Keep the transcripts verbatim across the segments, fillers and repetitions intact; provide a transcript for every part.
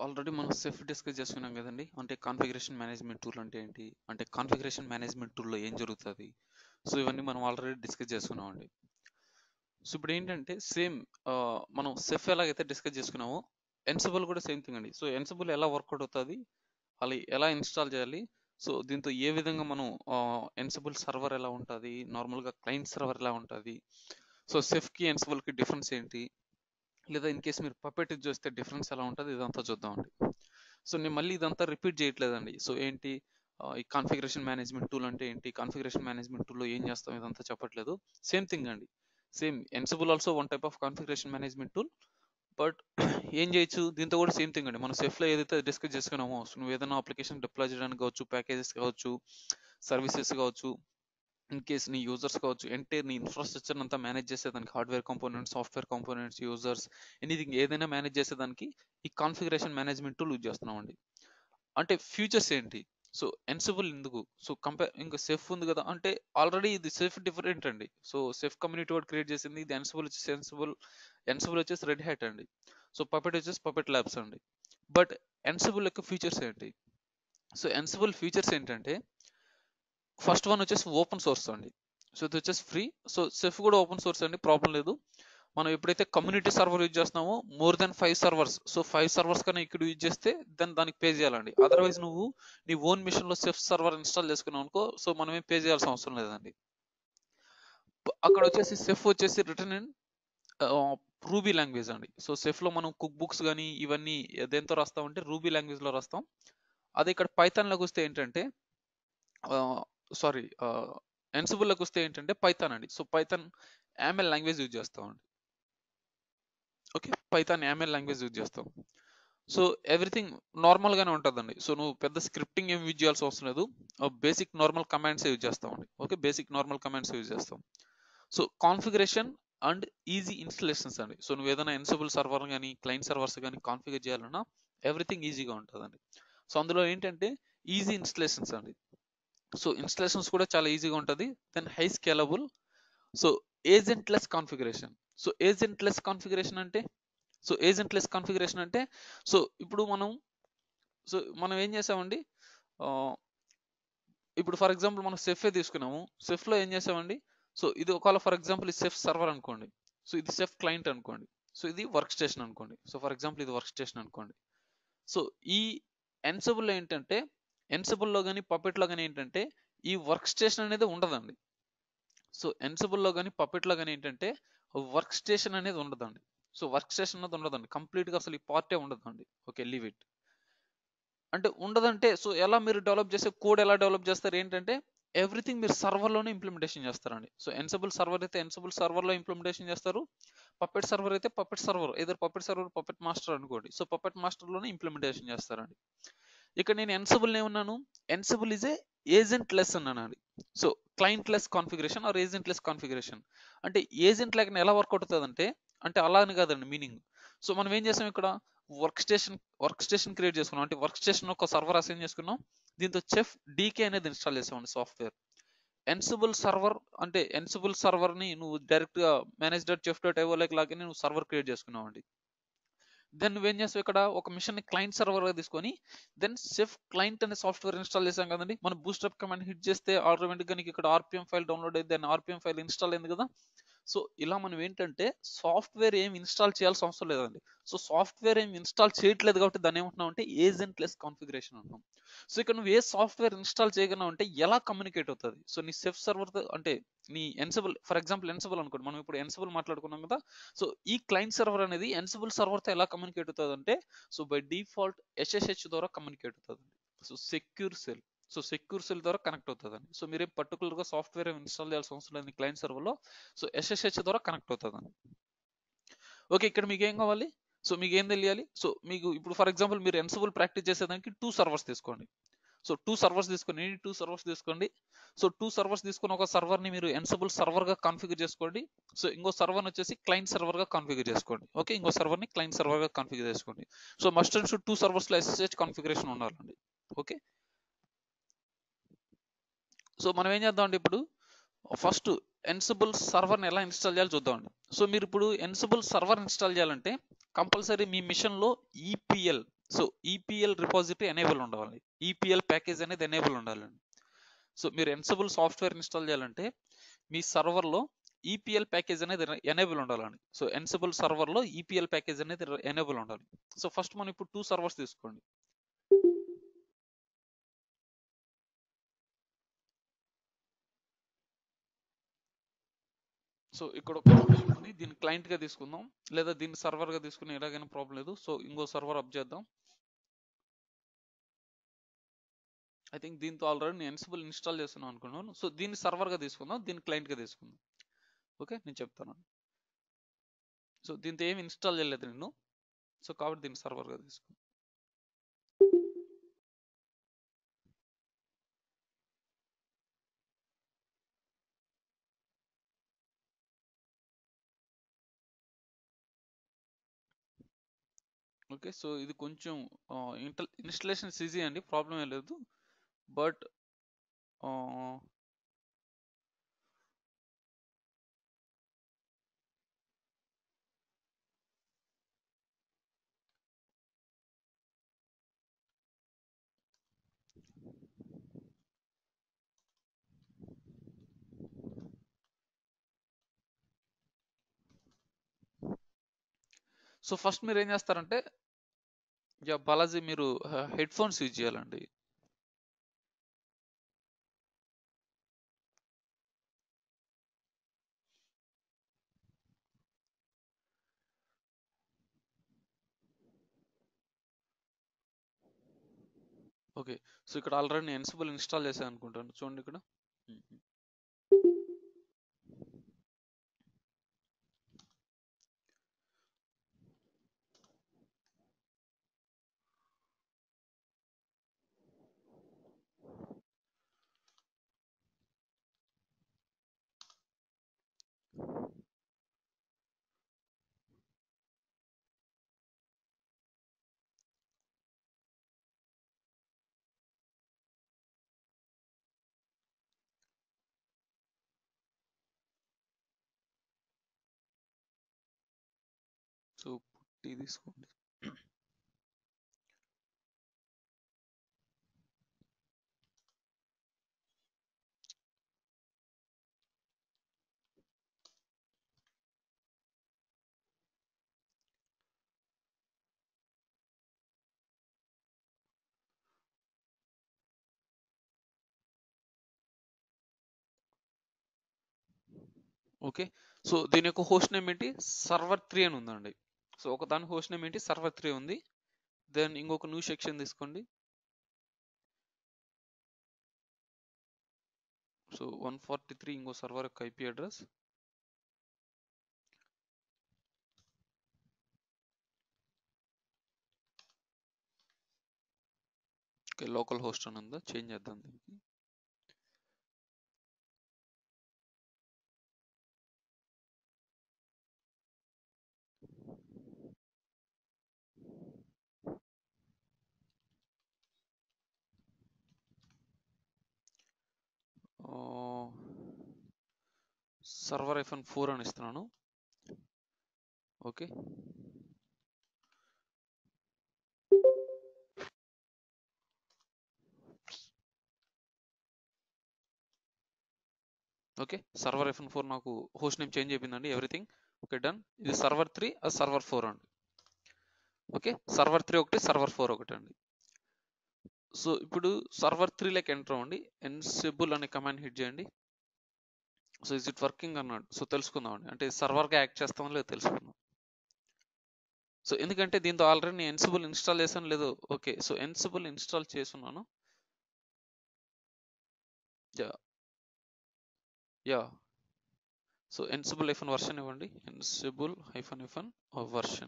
Already మనం సెఫ్ discuss చేసుకున్నాం కదండి. అంటే కాన్ఫిగరేషన్ మేనేజ్మెంట్ టూల్ అంటే ఏంటి, అంటే కాన్ఫిగరేషన్ మేనేజ్మెంట్ టూల్లో ఏం జరుగుతుంది, సో ఇవన్నీ మనం ఆల్రెడీ డిస్కస్ చేసుకున్నామండి. సో ఇప్పుడు ఏంటంటే సేమ్ మనం సెఫ్ ఎలాగైతే డిస్కస్ చేసుకున్నామో ఎన్సిబుల్ కూడా సేమ్ థింగ్ అండి. సో ఎన్సిబుల్ ఎలా వర్కౌట్ అవుతుంది, అలా ఎలా ఇన్స్టాల్ చేయాలి, సో దీంతో ఏ విధంగా మనం ఎన్సిబుల్ సర్వర్ ఎలా ఉంటుంది, నార్మల్గా క్లయింట్ సర్వర్ ఎలా ఉంటుంది, సో సెఫ్కి ఎన్సిబుల్కి డిఫరెన్స్ ఏంటి, లేదా ఇన్ కేస్ మీరు పపెట్ చూస్తే డిఫరెన్స్ ఎలా ఉంటుంది, ఇదంతా చూద్దామండి. సో నేను మళ్ళీ ఇదంతా రిపీట్ చేయట్లేదండి. సో ఏంటి ఈ కాన్ఫిగరేషన్ మేనేజ్మెంట్ టూల్ అంటే ఏంటి, కాన్ఫిగరేషన్ మేనేజ్మెంట్ టూల్లో ఏం చేస్తాం, ఇదంతా చెప్పట్లేదు. సేమ్ థింగ్ అండి. Same Ansible also one type of configuration management tool. But ఏం చేయొచ్చు దీంతో కూడా సేమ్ థింగ్ అండి. మనం సెఫ్లో ఏదైతే డిస్కస్ చేసుకున్నామో, సో నువ్వు ఏదైనా అప్లికేషన్ డిప్లాయ్ చేయడానికి కావచ్చు, ప్యాకేజెస్ కావచ్చు, సర్వీసెస్ కావచ్చు, ఇన్ కేస్ నీ యూజర్స్ కావచ్చు, అంటే నీ ఇన్ఫ్రాస్ట్రక్చర్ అంతా మేనేజ్ చేసేదానికి hardware components, software components, users, anything ఏదైనా మేనేజ్ చేసేదానికి ఈ కాన్ఫిగరేషన్ మేనేజ్మెంట్ టూల్ యూజ్ చేస్తున్నామండి. అంటే ఫ్యూచర్స్ ఏంటి, సో ఎన్సిబుల్ ఎందుకు, సో కంపేర్ ఇంకా సెఫ్ ఉంది కదా అంటే ఆల్రెడీ ఇది సెఫ్ డిఫరెంట్ అండి. సో సెఫ్ కమ్యూనిటీ వాడు క్రియేట్ చేసింది, ఇది ఎన్సిబుల్ వచ్చేసి ఎన్సిబుల్ ఎన్సిబుల్ వచ్చేసి రెడ్ హ్యాట్ అండి. సో పపెట్ వచ్చేసి పపెట్ ల్యాబ్స్ అండి. బట్ ఎన్సిబుల్ యొక్క ఫీచర్స్ ఏంటి, సో ఎన్సిబుల్ ఫీచర్స్ ఏంటంటే ఫస్ట్ వన్ వచ్చేసి ఓపెన్ సోర్స్ అండి. సో ఇది వచ్చేసి ఫ్రీ. సో సెఫ్ కూడా ఓపెన్ సోర్స్ అండి, ప్రాబ్లం లేదు. మనం ఎప్పుడైతే కమ్యూనిటీ సర్వర్ యూజ్ చేస్తున్నామో more than five servers, so five servers కన్నా ఇక్కడ యూజ్ చేస్తే దెన్ దానికి పే చేయాలండి. అదర్వైజ్ నువ్వు నీ ఓన్ మిషన్ లో సెఫ్ సర్వర్ ఇన్స్టాల్ చేసుకున్నావు అనుకో, సో మనం ఏం పే చేయాల్సిన అవసరం లేదండి. అక్కడ వచ్చేసి సెఫ్ వచ్చేసి రిటర్న్ ఇన్ రూబీ లాంగ్వేజ్ అండి. సో సెఫ్ లో మనం కుక్ బుక్స్ కానీ ఇవన్నీ దేంతో రాస్తామంటే రూబీ లాంగ్వేజ్ లో రాస్తాం. అదే ఇక్కడ పైథాన్ లోకి వస్తే ఏంటంటే సారీ ఎన్సిబుల్ లోకి వస్తే ఏంటంటే పైథాన్ అండి. So Python YAML language use చేస్తామండి. Okay, Python YAML language use చేస్తాం. సో ఎవ్రీథింగ్ నార్మల్ గానే ఉంటుందండి. సో నువ్వు పెద్ద స్క్రిప్టింగ్ ఏం యూజ్ చేయాల్సిన అవసరం లేదు, బేసిక్ నార్మల్ కమాండ్స్ యూజ్ చేస్తామండి. Okay, basic normal commands use చేస్తాం. So configuration and easy installations అండి. సో నువ్వు ఏదైనా ఎన్సిబుల్ సర్వర్ కానీ క్లయింట్ సర్వర్స్ కానీ కాన్ఫిగర్ చేయాలన్నా ఎవ్రీథింగ్ ఈజీగా ఉంటుందండి. సో అందులో ఏంటంటే ఈజీ ఇన్స్టలేషన్స్ అండి. సో ఇన్స్టలేషన్స్ కూడా చాలా ఈజీగా ఉంటుంది. Then high scalable. So agentless configuration. So agentless configuration అంటే సో ఏజెంట్ లెస్ కాన్ఫిగరేషన్ అంటే సో ఇప్పుడు మనం సో మనం ఏం చేసామండి, ఇప్పుడు ఫర్ ఎగ్జాంపుల్ మనం సెఫ్ తీసుకున్నాము. సెఫ్ లో ఏం చేసామండి, సో ఇది ఒకవేళ ఫర్ ఎగ్జాంపుల్ ఇది సెఫ్ సర్వర్ అనుకోండి, సో ఇది సెఫ్ క్లయింట్ అనుకోండి, సో ఇది వర్క్ స్టేషన్ అనుకోండి. సో ఫర్ ఎగ్జాంపుల్ ఇది వర్క్ స్టేషన్ అనుకోండి. సో ఈ ఎన్సిబుల్ లో ఏంటంటే ఎన్సిబుల్ లో కానీ పపెట్ లో కానీ ఏంటంటే ఈ వర్క్ స్టేషన్ అనేది ఉండదండి. సో ఎన్సిబుల్ లో కానీ పపెట్ లో కానీ ఏంటంటే వర్క్ స్టేషన్ అనేది ఉండదండి. సో వర్క్ స్టేషన్ అనేది ఉండదండి, కంప్లీట్ గా అసలు ఈ పార్టే ఉండదండి. Okay, leave it. అంటే ఉండదంటే సో ఎలా మీరు డెవలప్ చేసే కోడ్ ఎలా డెవలప్ చేస్తారు ఏంటంటే ఎవ్రీథింగ్ మీరు సర్వర్లోనే ఇంప్లిమెంటేషన్ చేస్తారండి. సో ఎన్సిబుల్ సర్వర్ అయితే ఎన్సిబుల్ సర్వర్లో ఇంప్లిమెంటేషన్ చేస్తారు, పపెట్ సర్వర్ అయితే పపెట్ సర్వర్, ఏదో పపెట్ సర్వర్ పపెట్ మాస్టర్ అనుకోండి, సో పపెట్ మాస్టర్లోనే ఇంప్లిమెంటేషన్ చేస్తారండి. ఇక్కడ నేను ఎన్సిబుల్ ఏమన్నాను, Ansible is a agentless అన్నానండి. So clientless configuration or agentless configuration అంటే ఏజెంట్ లేక ఎలా వర్కౌట్ అవుతుంది అంటే అంటే అలా అని కాదండి మీనింగ్. సో మనం ఏం చేసాం ఇక్కడ workstation workstation create చేసుకున్నాం, అంటే వర్క్ స్టేషన్ ఒక సర్వర్ అసైన్ చేసుకున్నాం, దీంతో చెఫ్ డీకే అనేది ఇన్స్టాల్ చేసామండి సాఫ్ట్వేర్. ఎన్సిబుల్ సర్వర్ అంటే ఎన్సిబుల్ సర్వర్ ని నువ్వు డైరెక్ట్ గా manage dot Chef dot IO like లాగానే నువ్వు సర్వర్ క్రియేట్ చేసుకున్నావు అండి. దెన్ నువ్వేం చేస్తావు ఇక్కడ ఒక మిషన్ ని క్లయింట్ సర్వర్ గా తీసుకొని దెన్ సెఫ్ క్లయింట్ అనే సాఫ్ట్వేర్ ఇన్స్టాల్ చేసాం కదండి. మనం బూస్ట్అప్ కమాండ్ హిట్ చేస్తే ఆటోమేటిక్ గా నీకు ఇక్కడ ఆర్పిఎం ఫైల్ డౌన్లోడ్ అయితే దెన్ ఆర్పిఎం ఫైల్ ఇన్స్టాల్ అయింది కదా. సో ఇలా మనం ఏంటంటే సాఫ్ట్వేర్ ఏం ఇన్స్టాల్ చేయాల్సిన అవసరం లేదండి. సో సాఫ్ట్వేర్ ఏం ఇన్స్టాల్ చేయట్లేదు కాబట్టి దాన్ని ఏమంటున్నాం అంటే ఏజెంట్ లెస్ కాన్ఫిగరేషన్ అంటున్నాం. సో ఇక్కడ నువ్వు ఏ సాఫ్ట్వేర్ ఇన్స్టాల్ చేయగలవు అంటే ఎలా కమ్యూనికేట్ అవుతుంది, సో నీ సెఫ్ సర్వర్ అంటే నీ ఎన్సిబుల్ ఫర్ ఎగ్జాంపుల్ ఎన్సిబుల్ అనుకోండి, మనం ఇప్పుడు ఎన్సిబుల్ మాట్లాడుకున్నాం కదా. సో ఈ క్లయింట్ సర్వర్ అనేది ఎన్సిబుల్ సర్వర్తో ఎలా కమ్యూనికేట్ అవుతుంది అంటే సో బై డిఫాల్ట్ ఎస్ఎస్హెచ్ ద్వారా కమ్యూనికేట్ అవుతుంది. So secure shell so secure shell ద్వారా కనెక్ట్ అవుతుందండి. సో మీరేం పర్టికులర్ గా సాఫ్ట్వేర్ ఇన్స్టాల్ చేయాల్సిన అవసరం లేదు క్లయింట్ సర్వర్ లో, సో ఎస్ఎస్హెచ్ ద్వారా కనెక్ట్ అవుతుందండి. ఓకే, ఇక్కడ మీకు ఏం కావాలి, సో మీకు ఏం తెలియాలి, సో మీకు ఇప్పుడు ఫర్ ఎగ్జాంపుల్ మీరు ఎన్సిబుల్ ప్రాక్టీస్ చేసేదానికి టూ సర్వర్స్ తీసుకోండి. సో టూ సర్వర్స్ తీసుకొని టూ సర్వర్స్ తీసుకోండి. సో టూ సర్వర్స్ తీసుకుని ఒక సర్వర్ ని మీరు ఎన్సిబుల్ సర్వర్ గా కాన్ఫిగర్ చేసుకోండి. సో ఇంకో సర్వర్ వచ్చేసి క్లయింట్ సర్వర్ గా కాన్ఫిగర్ చేసుకోండి. ఓకే, ఇంకో సర్వర్ ని క్లయింట్ సర్వర్ గా కాన్ఫిగర్ చేసుకోండి. So must and should two servers లో ఎస్ఎస్హెచ్ కాన్ఫిగరేషన్ ఉండాలండి. ఓకే, సో మనం ఏం చేద్దామండి ఇప్పుడు ఫస్ట్ ఎన్సిబుల్ సర్వర్ని ఎలా ఇన్స్టాల్ చేయాలో చూద్దామండి. సో మీరు ఇప్పుడు ఎన్సిబుల్ సర్వర్ ఇన్స్టాల్ చేయాలంటే కంపల్సరీ మీ మిషన్లో EPEL so EPEL repository enable ఉండాలి, ఈపీఎల్ ప్యాకేజ్ అనేది ఎనేబుల్ ఉండాలండి. సో మీరు ఎన్సిబుల్ సాఫ్ట్వేర్ ఇన్స్టాల్ చేయాలంటే మీ సర్వర్లో ఈపీఎల్ ప్యాకేజ్ అనేది ఎనేబుల్ ఉండాలండి. సో ఎన్సిబుల్ సర్వర్లో ఈపీఎల్ ప్యాకేజ్ అనేది ఎనేబుల్ ఉండాలి. సో ఫస్ట్ మనం ఇప్పుడు టూ సర్వర్స్ తీసుకోండి. సో ఇక్కడ ఒక ఉంది, దీన్ని క్లయింట్ గా తీసుకుందాం, లేదా దీన్ని సర్వర్ గా తీసుకుని ఎలాగైనా ప్రాబ్లం లేదు. సో ఇంకో సర్వర్ అప్ చేద్దాం. ఐ థింక్ దీంతో ఆల్రెడీ నేను ఎన్సిబుల్ ఇన్స్టాల్ చేస్తున్నాను అనుకున్నాను. సో దీన్ని సర్వర్ గా తీసుకుందాం, దీన్ని క్లయింట్ గా తీసుకుందాం. ఓకే, నేను చెప్తాను. సో దీంతో ఏమి ఇన్స్టాల్ చేయలేదు నేను, సో కాబట్టి దీన్ని సర్వర్ గా తీసుకుందాం. ఓకే, సో ఇది కొంచెం ఇన్స్టలేషన్ ఈజీ అండి, ప్రాబ్లం ఏం లేదు. బట్ సో ఫస్ట్ మీరు ఏం చేస్తారంటే, యా బాలాజీ, మీరు హెడ్ ఫోన్స్ యూజ్ చేయాలండి. ఓకే, సో ఇక్కడ ఆల్రెడీ నేను ఎన్సిబుల్ ఇన్స్టాల్ చేశాను అనుకుంటాను, చూడండి ఇక్కడ. సో పుట్టి తీసుకోండి. ఓకే, సో దీని యొక్క హోస్ట్ నేమ్ ఏంటి, సర్వర్ త్రీ అని ఉందండి. సో ఒక దాని హోస్ట్ నేమ్ ఏంటి, సర్వర్ త్రీ ఉంది. దెన్ ఇంకొక న్యూ సెక్షన్ తీసుకోండి. సో వన్ ఫార్టీ త్రీ ఇంకో సర్వర్ యొక్క IP address. Okay, local host అని ఉందా, చేంజ్ చేద్దాం దీనికి. సర్వర్ ఐఫోన్ ఫోర్ అని ఇస్తున్నాను. Okay, okay, server hyphen four నాకు హోస్ట్ నేమ్ చేంజ్ అయిపోయిందండి, ఎవ్రీథింగ్ ఓకే, డన్. ఇది సర్వర్ త్రీ, అది సర్వర్ ఫోర్ అండి. ఓకే, సర్వర్ త్రీ ఒకటి, సర్వర్ ఫోర్ ఒకటి అండి. సో ఇప్పుడు సర్వర్ త్రీ లెక్క ఎంటర్ అవ్వండి, ఎన్సిబుల్ అనే కమాండ్ హిట్ చేయండి. సో ఇస్ ఇట్ వర్కింగ్ అన్నాడు, సో తెలుసుకుందాం అండి, అంటే సర్వర్గా యాక్ట్ చేస్తామో లేదో తెలుసుకుందాం. సో ఎందుకంటే దీంతో ఆల్రెడీ నేను ఎన్సిబుల్ ఇన్స్టాల్ చేశాను లేదో. ఓకే, సో ఎన్సిబుల్ ఇన్స్టాల్ చేస్తున్నాను. Yeah yeah so Ansible hyphen version ఇవ్వండి, Ansible hyphen hyphen version.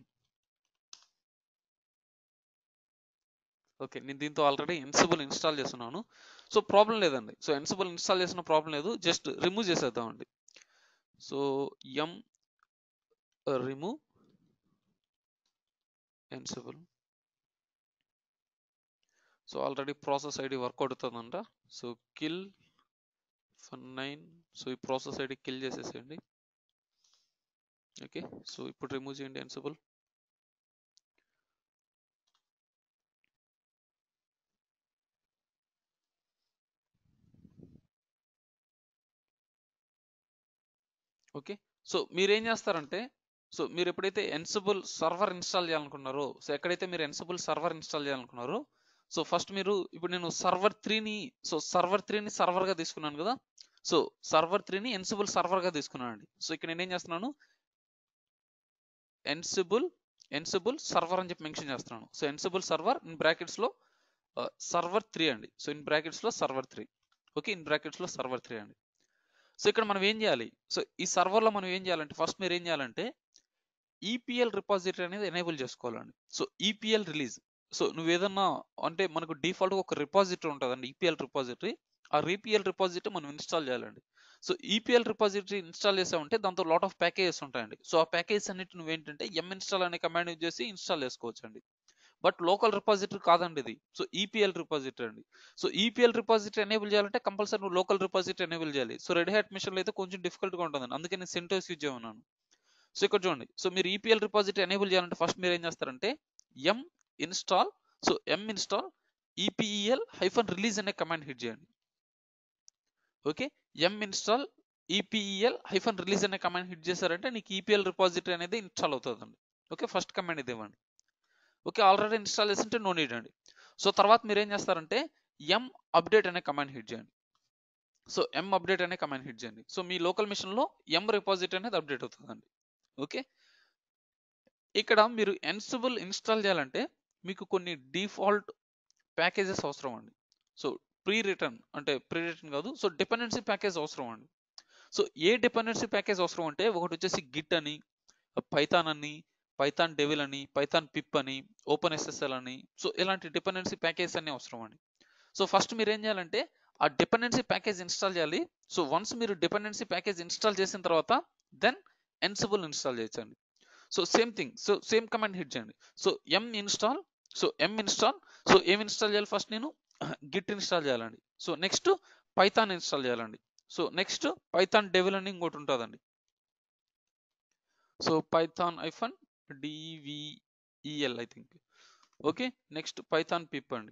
Okay, నేను దీంతో ఆల్రెడీ ఎన్సిబుల్ ఇన్స్టాల్ చేస్తున్నాను, సో ప్రాబ్లం లేదండి. సో ఎన్సిబుల్ ఇన్స్టాల్ చేసిన ప్రాబ్లం లేదు, జస్ట్ రిమూవ్ చేసేద్దామండి. So yum remove Ansible. So already process ID work అవుతుందంట. So kill hyphen nine. So ఈ ప్రాసెస్ ఐడి కిల్ చేసేసేయండి. ఓకే, సో ఇప్పుడు రిమూవ్ చేయండి ఎన్సిబుల్. ఓకే. సో మీరేం చేస్తారంటే, సో మీరు ఎప్పుడైతే ఎన్సిబుల్ సర్వర్ ఇన్స్టాల్ చేయాలనుకున్నారో, సో ఎక్కడైతే మీరు ఎన్సిబుల్ సర్వర్ ఇన్స్టాల్ చేయాలనుకున్నారో, సో ఫస్ట్ మీరు ఇప్పుడు నేను సర్వర్ త్రీని సో సర్వర్ త్రీని సర్వర్గా తీసుకున్నాను కదా. సో సర్వర్ త్రీని ఎన్సిబుల్ సర్వర్గా తీసుకున్నానండి. సో ఇక్కడ నేను ఏం చేస్తున్నాను, ఎన్సిబుల్ ఎన్సిబుల్ సర్వర్ అని చెప్పి మెన్షన్ చేస్తున్నాను. So Ansible server in brackets లో సర్వర్ త్రీ అండి. సో ఇన్ బ్రాకెట్స్ లో server three. Okay, in brackets లో సర్వర్ త్రీ అండి. సో ఇక్కడ మనం ఏం చేయాలి, సో ఈ సర్వర్లో మనం ఏం చేయాలంటే, ఫస్ట్ మీరు ఏం చేయాలంటే ఈపీఎల్ రిపాజిటరీ అనేది ఎనేబుల్ చేసుకోవాలండి. సో ఈపీఎల్ రిలీజ్, సో నువ్వు ఏదన్నా అంటే మనకు డిఫాల్ట్ ఒక రిపాజిటరీ ఉంటుందండి, ఈపీఎల్ రిపాజిటరీ. ఆ ఈపీఎల్ రిపాజిటరీ మనం ఇన్స్టాల్ చేయాలండి. సో ఈపీఎల్ రిపాజిటరీ ఇన్స్టాల్ చేసామంటే దాంతో లాట్ ఆఫ్ ప్యాకేజెస్ ఉంటాయండి. సో ఆ ప్యాకేజెస్ అన్నిటి నువ్వు ఏంటంటే ఎం ఇన్స్టాల్ అనే కమాండ్ యూజ్ చేసి ఇన్స్టాల్ చేసుకోవచ్చు అండి. బట్ లోకల్ రిపాజిటరీ కాదండి ఇది. సో ఈపీఎల్ రిపాజిటరీ అండి. సో ఈపీఎల్ రిపాజిటరీ ఎనేబుల్ చేయాలంటే కంపల్సరీ నువ్వు లోకల్ రిపాజిటరీ ఎనేబుల్ చేయాలి. సో రెడ్ హ్యాట్ మిషన్లో అయితే కొంచెం డిఫికల్ట్ గా ఉంటుందండి, అందుకే నేను సెంటోస్ యూజ్ చేయమన్నాను. సో ఇక్కడ చూడండి, సో మీరు ఈపీఎల్ రిపాజిటరీ ఎనేబుల్ చేయాలంటే ఫస్ట్ మీరు ఏం చేస్తారంటే yum install, so yum install EPEL hyphen release అనే కమాండ్ హిట్ చేయండి. Okay, yum install EPEL hyphen release అనే కమాండ్ హిట్ చేశారంటే నీకు ఈపీఎల్ రిపాజిటరీ అనేది ఇన్స్టాల్ అవుతుందండి. ఓకే, ఫస్ట్ కమాండ్ ఇది ఇవ్వండి. ఓకే, ఆల్రెడీ ఇన్స్టాల్ చేసింటే నో నీడ్ అండి. సో తర్వాత మీరు ఏం చేస్తారంటే ఎం అప్డేట్ అనే కమాండ్ హిట్ చేయండి. సో ఎం అప్డేట్ అనే కమాండ్ హిట్ చేయండి. సో మీ లోకల్ మిషన్ లో ఎం రిపాజిటరీ అనేది అప్డేట్ అవుతుందండి. ఓకే, ఇక్కడ మీరు ఎన్సిబుల్ ఇన్స్టాల్ చేయాలంటే మీకు కొన్ని డిఫాల్ట్ ప్యాకేజెస్ అవసరం అండి. సో ప్రీ రిటర్న్ అంటే ప్రీ రిటర్న్ కాదు, సో డిపెండెన్సీ ప్యాకేజ్ అవసరం అండి. సో ఏ డిపెండెన్సీ ప్యాకేజ్ అవసరం అంటే ఒకటి వచ్చేసి గిట్ అని, పైథాన్ అని, పైథాన్ డెవిల్ అని, పైథాన్ పిప్ అని, ఓపెన్ ఎస్ఎస్ఎల్ అని, సో ఇలాంటి డిపెండెన్సీ ప్యాకేజ్ అన్ని అవసరం అండి. సో ఫస్ట్ మీరు ఏం చేయాలంటే ఆ డిపెండెన్సీ ప్యాకేజ్ ఇన్స్టాల్ చేయాలి. సో వన్స్ మీరు డిపెండెన్సీ ప్యాకేజ్ ఇన్స్టాల్ చేసిన తర్వాత దెన్ ఎన్సిబుల్ ఇన్స్టాల్ చేయొచ్చండి. So same thing, so same command hit చేయండి. So yum install, so yum install, so ఏం ఇన్స్టాల్ చేయాలి ఫస్ట్ నేను గిట్ ఇన్స్టాల్ చేయాలండి. సో నెక్స్ట్ పైథాన్ ఇన్స్టాల్ చేయాలండి. సో నెక్స్ట్ పైథాన్ డెవిల్ అని ఇంకోటి ఉంటుందండి. So Python hyphen D V E L I think. Okay, next Python pip అండి.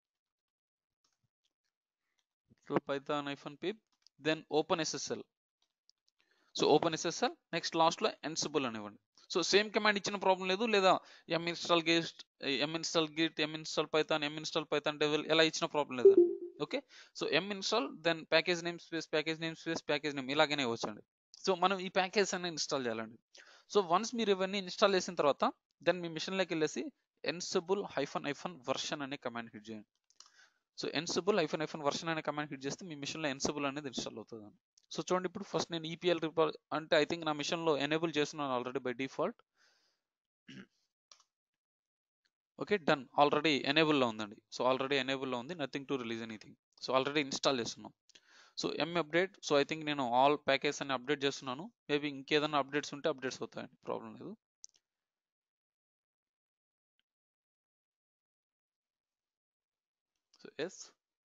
So Python hyphen pip, then open SSL. So open SSL, next last లో Ansible అనివ్వండి. So same command ఇచ్చిన problem లేదు, లేదా yum install guest, yum install Git, yum install Python, yum install Python devel ఎలా ఇచ్చిన problem లేదండి. Okay, so yum install, then package name space package name space package name ఇలాగనే వచ్చండి. So మనం ఈ ప్యాకేజ్ అన్ని ఇన్స్టాల్ చేయాలండి. సో వన్స్ మీరు ఇవన్నీ ఇన్స్టాల్ చేసిన తర్వాత దెన్ మీ మిషన్లోకి వెళ్ళేసి ఎన్సిబుల్ హైఫన్ హైఫన్ వర్షన్ అనే కమాండ్ హిట్ చేయండి. So Ansible hyphen hyphen version అనే కమాండ్ హిట్ చేస్తే మీ మిషన్లో ఎన్సిబుల్ అనేది ఇన్స్టాల్ అవుతుంది. సో చూడండి, ఇప్పుడు ఫస్ట్ నేను ఈపీఎల్ రిపార్ అంటే ఐ థింక్ నా మిషన్లో ఎనేబుల్ చేస్తున్నాను already by default. Okay, done, already ఎనేబుల్లో ఉందండి. సో ఆల్రెడీ ఎనేబుల్లో ఉంది, nothing to release anything. So already install చేస్తున్నాం. So yum update, so I think నేను ఆల్ ప్యాకేజ్ అని అప్డేట్ చేస్తున్నాను. మేబీ ఇంకేదైనా అప్డేట్స్ ఉంటే అప్డేట్స్ అవుతాయండి, ప్రాబ్లం లేదు. సో ఎస్,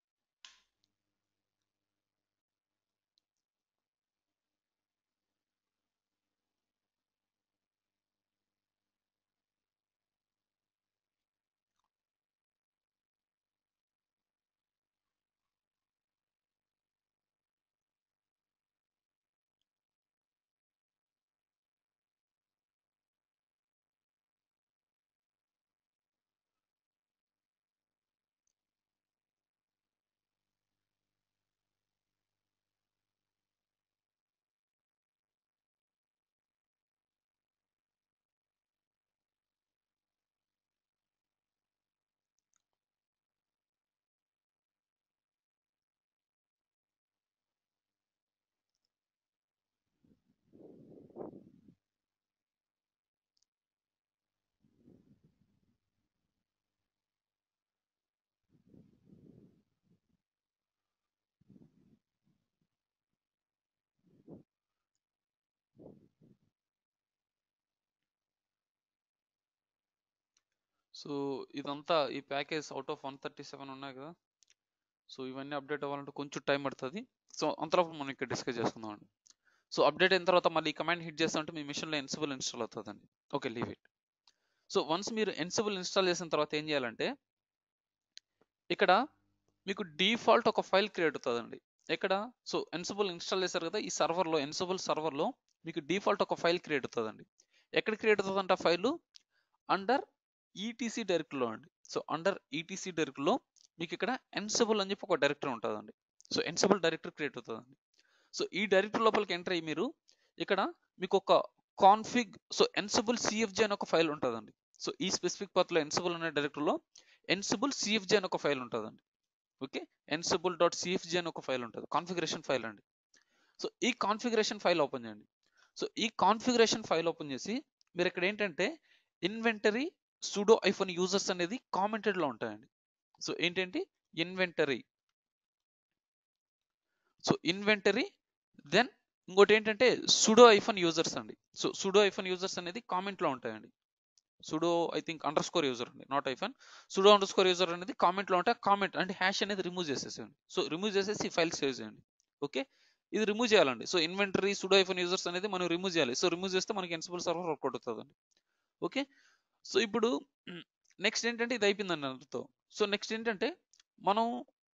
సో ఇదంతా ఈ package out of one thirty seven ఉన్నాయి కదా. సో ఇవన్నీ అప్డేట్ అవ్వాలంటే కొంచెం టైం పడుతుంది. సో అంతలోపు మనం ఇక్కడ డిస్కస్ చేసుకుందాం అండి. సో అప్డేట్ అయిన తర్వాత మళ్ళీ ఈ కమాండ్ హిట్ చేస్తుంటే మీ మిషన్లో ఎన్సిబుల్ ఇన్స్టాల్ అవుతుందండి. Okay, leave it. So once మీరు ఎన్సిబుల్ ఇన్స్టాల్ చేసిన తర్వాత ఏం చేయాలంటే ఇక్కడ మీకు డిఫాల్ట్ ఒక ఫైల్ క్రియేట్ అవుతుందండి. ఇక్కడ సో ఎన్సిబుల్ ఇన్స్టాల్ చేశారు కదా, ఈ సర్వర్లో ఎన్సిబుల్ సర్వర్లో మీకు డిఫాల్ట్ ఒక ఫైల్ క్రియేట్ అవుతుందండి. ఎక్కడ క్రియేట్ అవుతుందంటే ఆ ఫైల్ అండర్ ఈటీసీ డైరెక్టరీలో అండి. సో అండర్ ఈటీసీ డైరెక్టరీలో మీకు ఇక్కడ ఎన్సిబుల్ అని చెప్పి ఒక డైరెక్టరీ ఉంటుందండి. సో ఎన్సిబుల్ డైరెక్టరీ క్రియేట్ అవుతుందండి. సో ఈ డైరెక్టరీ లోపలికి ఎంటర్ అయ్యి మీరు ఇక్కడ మీకు ఒక కాన్ఫిగ్ సో ఎన్సిబుల్ సిఎఫ్జి అని ఒక ఫైల్ ఉంటుందండి. సో ఈ స్పెసిఫిక్ పాత్లో ఎన్సిబుల్ అనే డైరెక్టరీలో ఎన్సిబుల్ సిఎఫ్జి అని ఒక ఫైల్ ఉంటుందండి. ఓకే, ఎన్సిబుల్ డాట్ సిఎఫ్జి అని ఒక ఫైల్ ఉంటుంది, కాన్ఫిగరేషన్ ఫైల్ అండి. సో ఈ కాన్ఫిగరేషన్ ఫైల్ ఓపెన్ చేయండి. సో ఈ కాన్ఫిగరేషన్ ఫైల్ ఓపెన్ చేసి మీరు ఇక్కడ ఏంటంటే ఇన్వెంటరీ సుడో ఐఫోన్ యూజర్స్ అనేది కామెంటెడ్ లో ఉంటాయండి. సో ఏంటంటే ఇన్వెంటరీ సో ఇన్వెంటరీ దెన్ ఇంకోటి ఏంటంటే సుడో ఐఫోన్ యూజర్స్ అండి. సో సుడో ఐఫోన్ యూజర్స్ అనేది కామెంట్ లో ఉంటాయండి. Sudo I think under score user అండి, not hyphen. Sudo under score user అనేది కామెంట్ లో ఉంటే కామెంట్ అంటే హ్యాష్ అనేది రిమూవ్ చేసేసేయండి. సో రిమూవ్ చేసేసి ఫైల్ సేవ్ చేయండి. ఓకే, ఇది రిమూవ్ చేయాలండి. So inventory sudo hyphen users అనేది మనం రిమూవ్ చేయాలి. సో రిమూవ్ చేస్తే మనకి ఎన్సిబుల్ సర్వర్ వర్కౌట్ అవుతుందండి. ఓకే, సో ఇప్పుడు నెక్స్ట్ ఏంటంటే ఇది అయిపోయిందండి అందరితో. సో నెక్స్ట్ ఏంటంటే మనం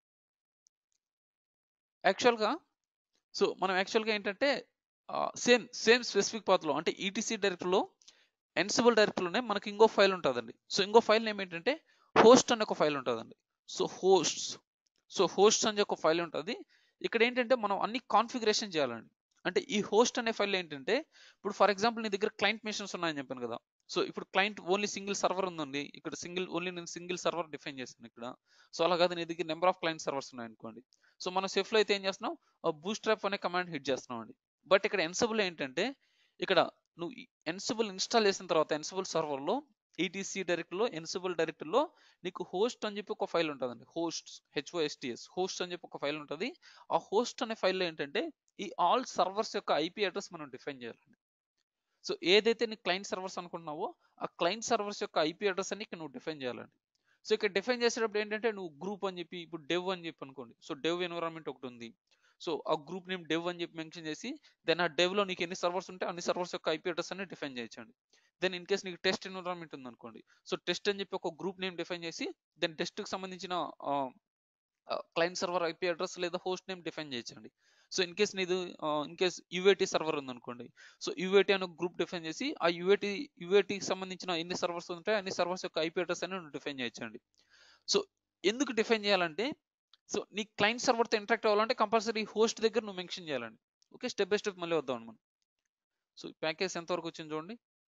యాక్చువల్గా సో మనం యాక్చువల్గా ఏంటంటే సేమ్ సేమ్ స్పెసిఫిక్ పాత్లో అంటే ఈటీసీ డైరెక్టరీలో ఎన్సిబుల్ డైరెక్టరీలోనే మనకి ఇంకో ఫైల్ ఉంటుందండి. సో ఇంకో ఫైల్ నేమ్ ఏంటంటే హోస్ట్ అనే ఒక ఫైల్ ఉంటుందండి. సో హోస్ట్స్ సో హోస్ట్ అనే ఒక ఫైల్ ఉంటుంది. ఇక్కడ ఏంటంటే మనం అన్ని కాన్ఫిగరేషన్ చేయాలండి. అంటే ఈ హోస్ట్ అనే ఫైల్ ఏంటంటే ఇప్పుడు ఫర్ ఎగ్జాంపుల్ నీ దగ్గర క్లయింట్ మిషన్స్ ఉన్నాయని చెప్పాను కదా. సో ఇప్పుడు క్లయింట్ ఓన్లీ సింగిల్ సర్వర్ ఉందండి. ఇక్కడ సింగిల్ ఓన్లీ నేను సింగిల్ సర్వర్ డిఫైన్ చేస్తాను ఇక్కడ. సో అలా కాదు నీ దగ్గర నెంబర్ ఆఫ్ క్లయింట్ సర్వర్స్ ఉన్నాయి అనుకోండి. సో మన సేఫ్ లో అయితే ఏం చేస్తున్నాం, బూస్ట్రాప్ అనే కమాండ్ హిట్ చేస్తున్నాం అండి. బట్ ఇక్కడ ఎన్సిబుల్ ఏంటంటే ఇక్కడ నువ్వు ఎన్సిబుల్ ఇన్స్టాల్ చేసిన తర్వాత ఎన్సిబుల్ సర్వర్లో ఈటీసీ డైరెక్టరీలో ఎన్సిబుల్ డైరెక్టరీలో నీకు హోస్ట్ అని చెప్పి ఒక ఫైల్ ఉంటుందండి. హోస్ట్స్ హెచ్ఓఎస్టిఎస్ హోస్ట్ అని చెప్పి ఒక ఫైల్ ఉంటుంది. ఆ హోస్ట్ అనే ఫైల్లో ఏంటంటే ఈ ఆల్ సర్వర్స్ యొక్క ఐపీ అడ్రస్ మనం డిఫైన్ చేయాలండి. సో ఏదైతే నీ క్లయింట్ సర్వర్స్ అనుకున్నావో ఆ క్లయింట్ సర్వర్స్ యొక్క ఐపీ అడ్రస్ అని ఇక్కడ నువ్వు డిఫైన్ చేయాలండి. సో ఇక్కడ డిఫైన్ చేసేటప్పుడు ఏంటంటే నువ్వు గ్రూప్ అని చెప్పి ఇప్పుడు డెవ్ అని చెప్పి అనుకోండి. సో డెవ్ ఎన్విరాన్మెంట్ ఒకటి ఉంది. సో ఆ గ్రూప్ నేమ్ డెవ్ అని చెప్పి మెన్షన్ చేసి దెన్ ఆ డెవ్ లో నీకు ఎన్ని సర్వర్స్ ఉంటే అన్ని సర్వర్స్ యొక్క ఐపీ అడ్రస్ అని డిఫైన్ చేయొచ్చండి. దెన్ ఇన్ కేస్ నీకు టెస్ట్ ఎన్విరాన్మెంట్ ఉంది అనుకోండి. సో టెస్ట్ అని చెప్పి ఒక గ్రూప్ నేమ్ డిఫైన్ చేసి దెన్ టెస్ట్ కి సంబంధించిన క్లయింట్ సర్వర్ ఐపీ అడ్రస్ లేదా హోస్ట్ నేమ్ డిఫైన్ చేయొచ్చండి. సో ఇన్ కేస్ నీది ఇన్ కేస్ యూఏటీ సర్వర్ ఉంది అనుకోండి. సో యూఏటీ అనే గ్రూప్ డిఫైన్ చేసి ఆ యూఏటీ యూఏటీకి సంబంధించిన ఎన్ని సర్వర్స్ ఉంటాయి అన్ని సర్వర్స్ యొక్క ఐపీ అడ్రస్ అని డిఫైన్ చేయొచ్చండి. సో ఎందుకు డిఫైన్ చేయాలంటే సో నీ క్లయింట్ సర్వర్తో ఇంటరాక్ట్ అవ్వాలంటే కంపల్సరీ హోస్ట్ దగ్గర నువ్వు మెన్షన్ చేయాలండి. ఓకే, స్టెప్ బై స్టెప్ మళ్ళీ వద్దాం మనం. సో ప్యాకేజ్ ఎంతవరకు వచ్చింది చూడండి.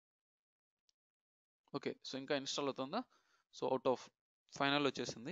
ఓకే, సో ఇంకా ఇన్స్టాల్ అవుతుందా. సో అవుట్ ఆఫ్ ఫైనల్ వచ్చేసింది.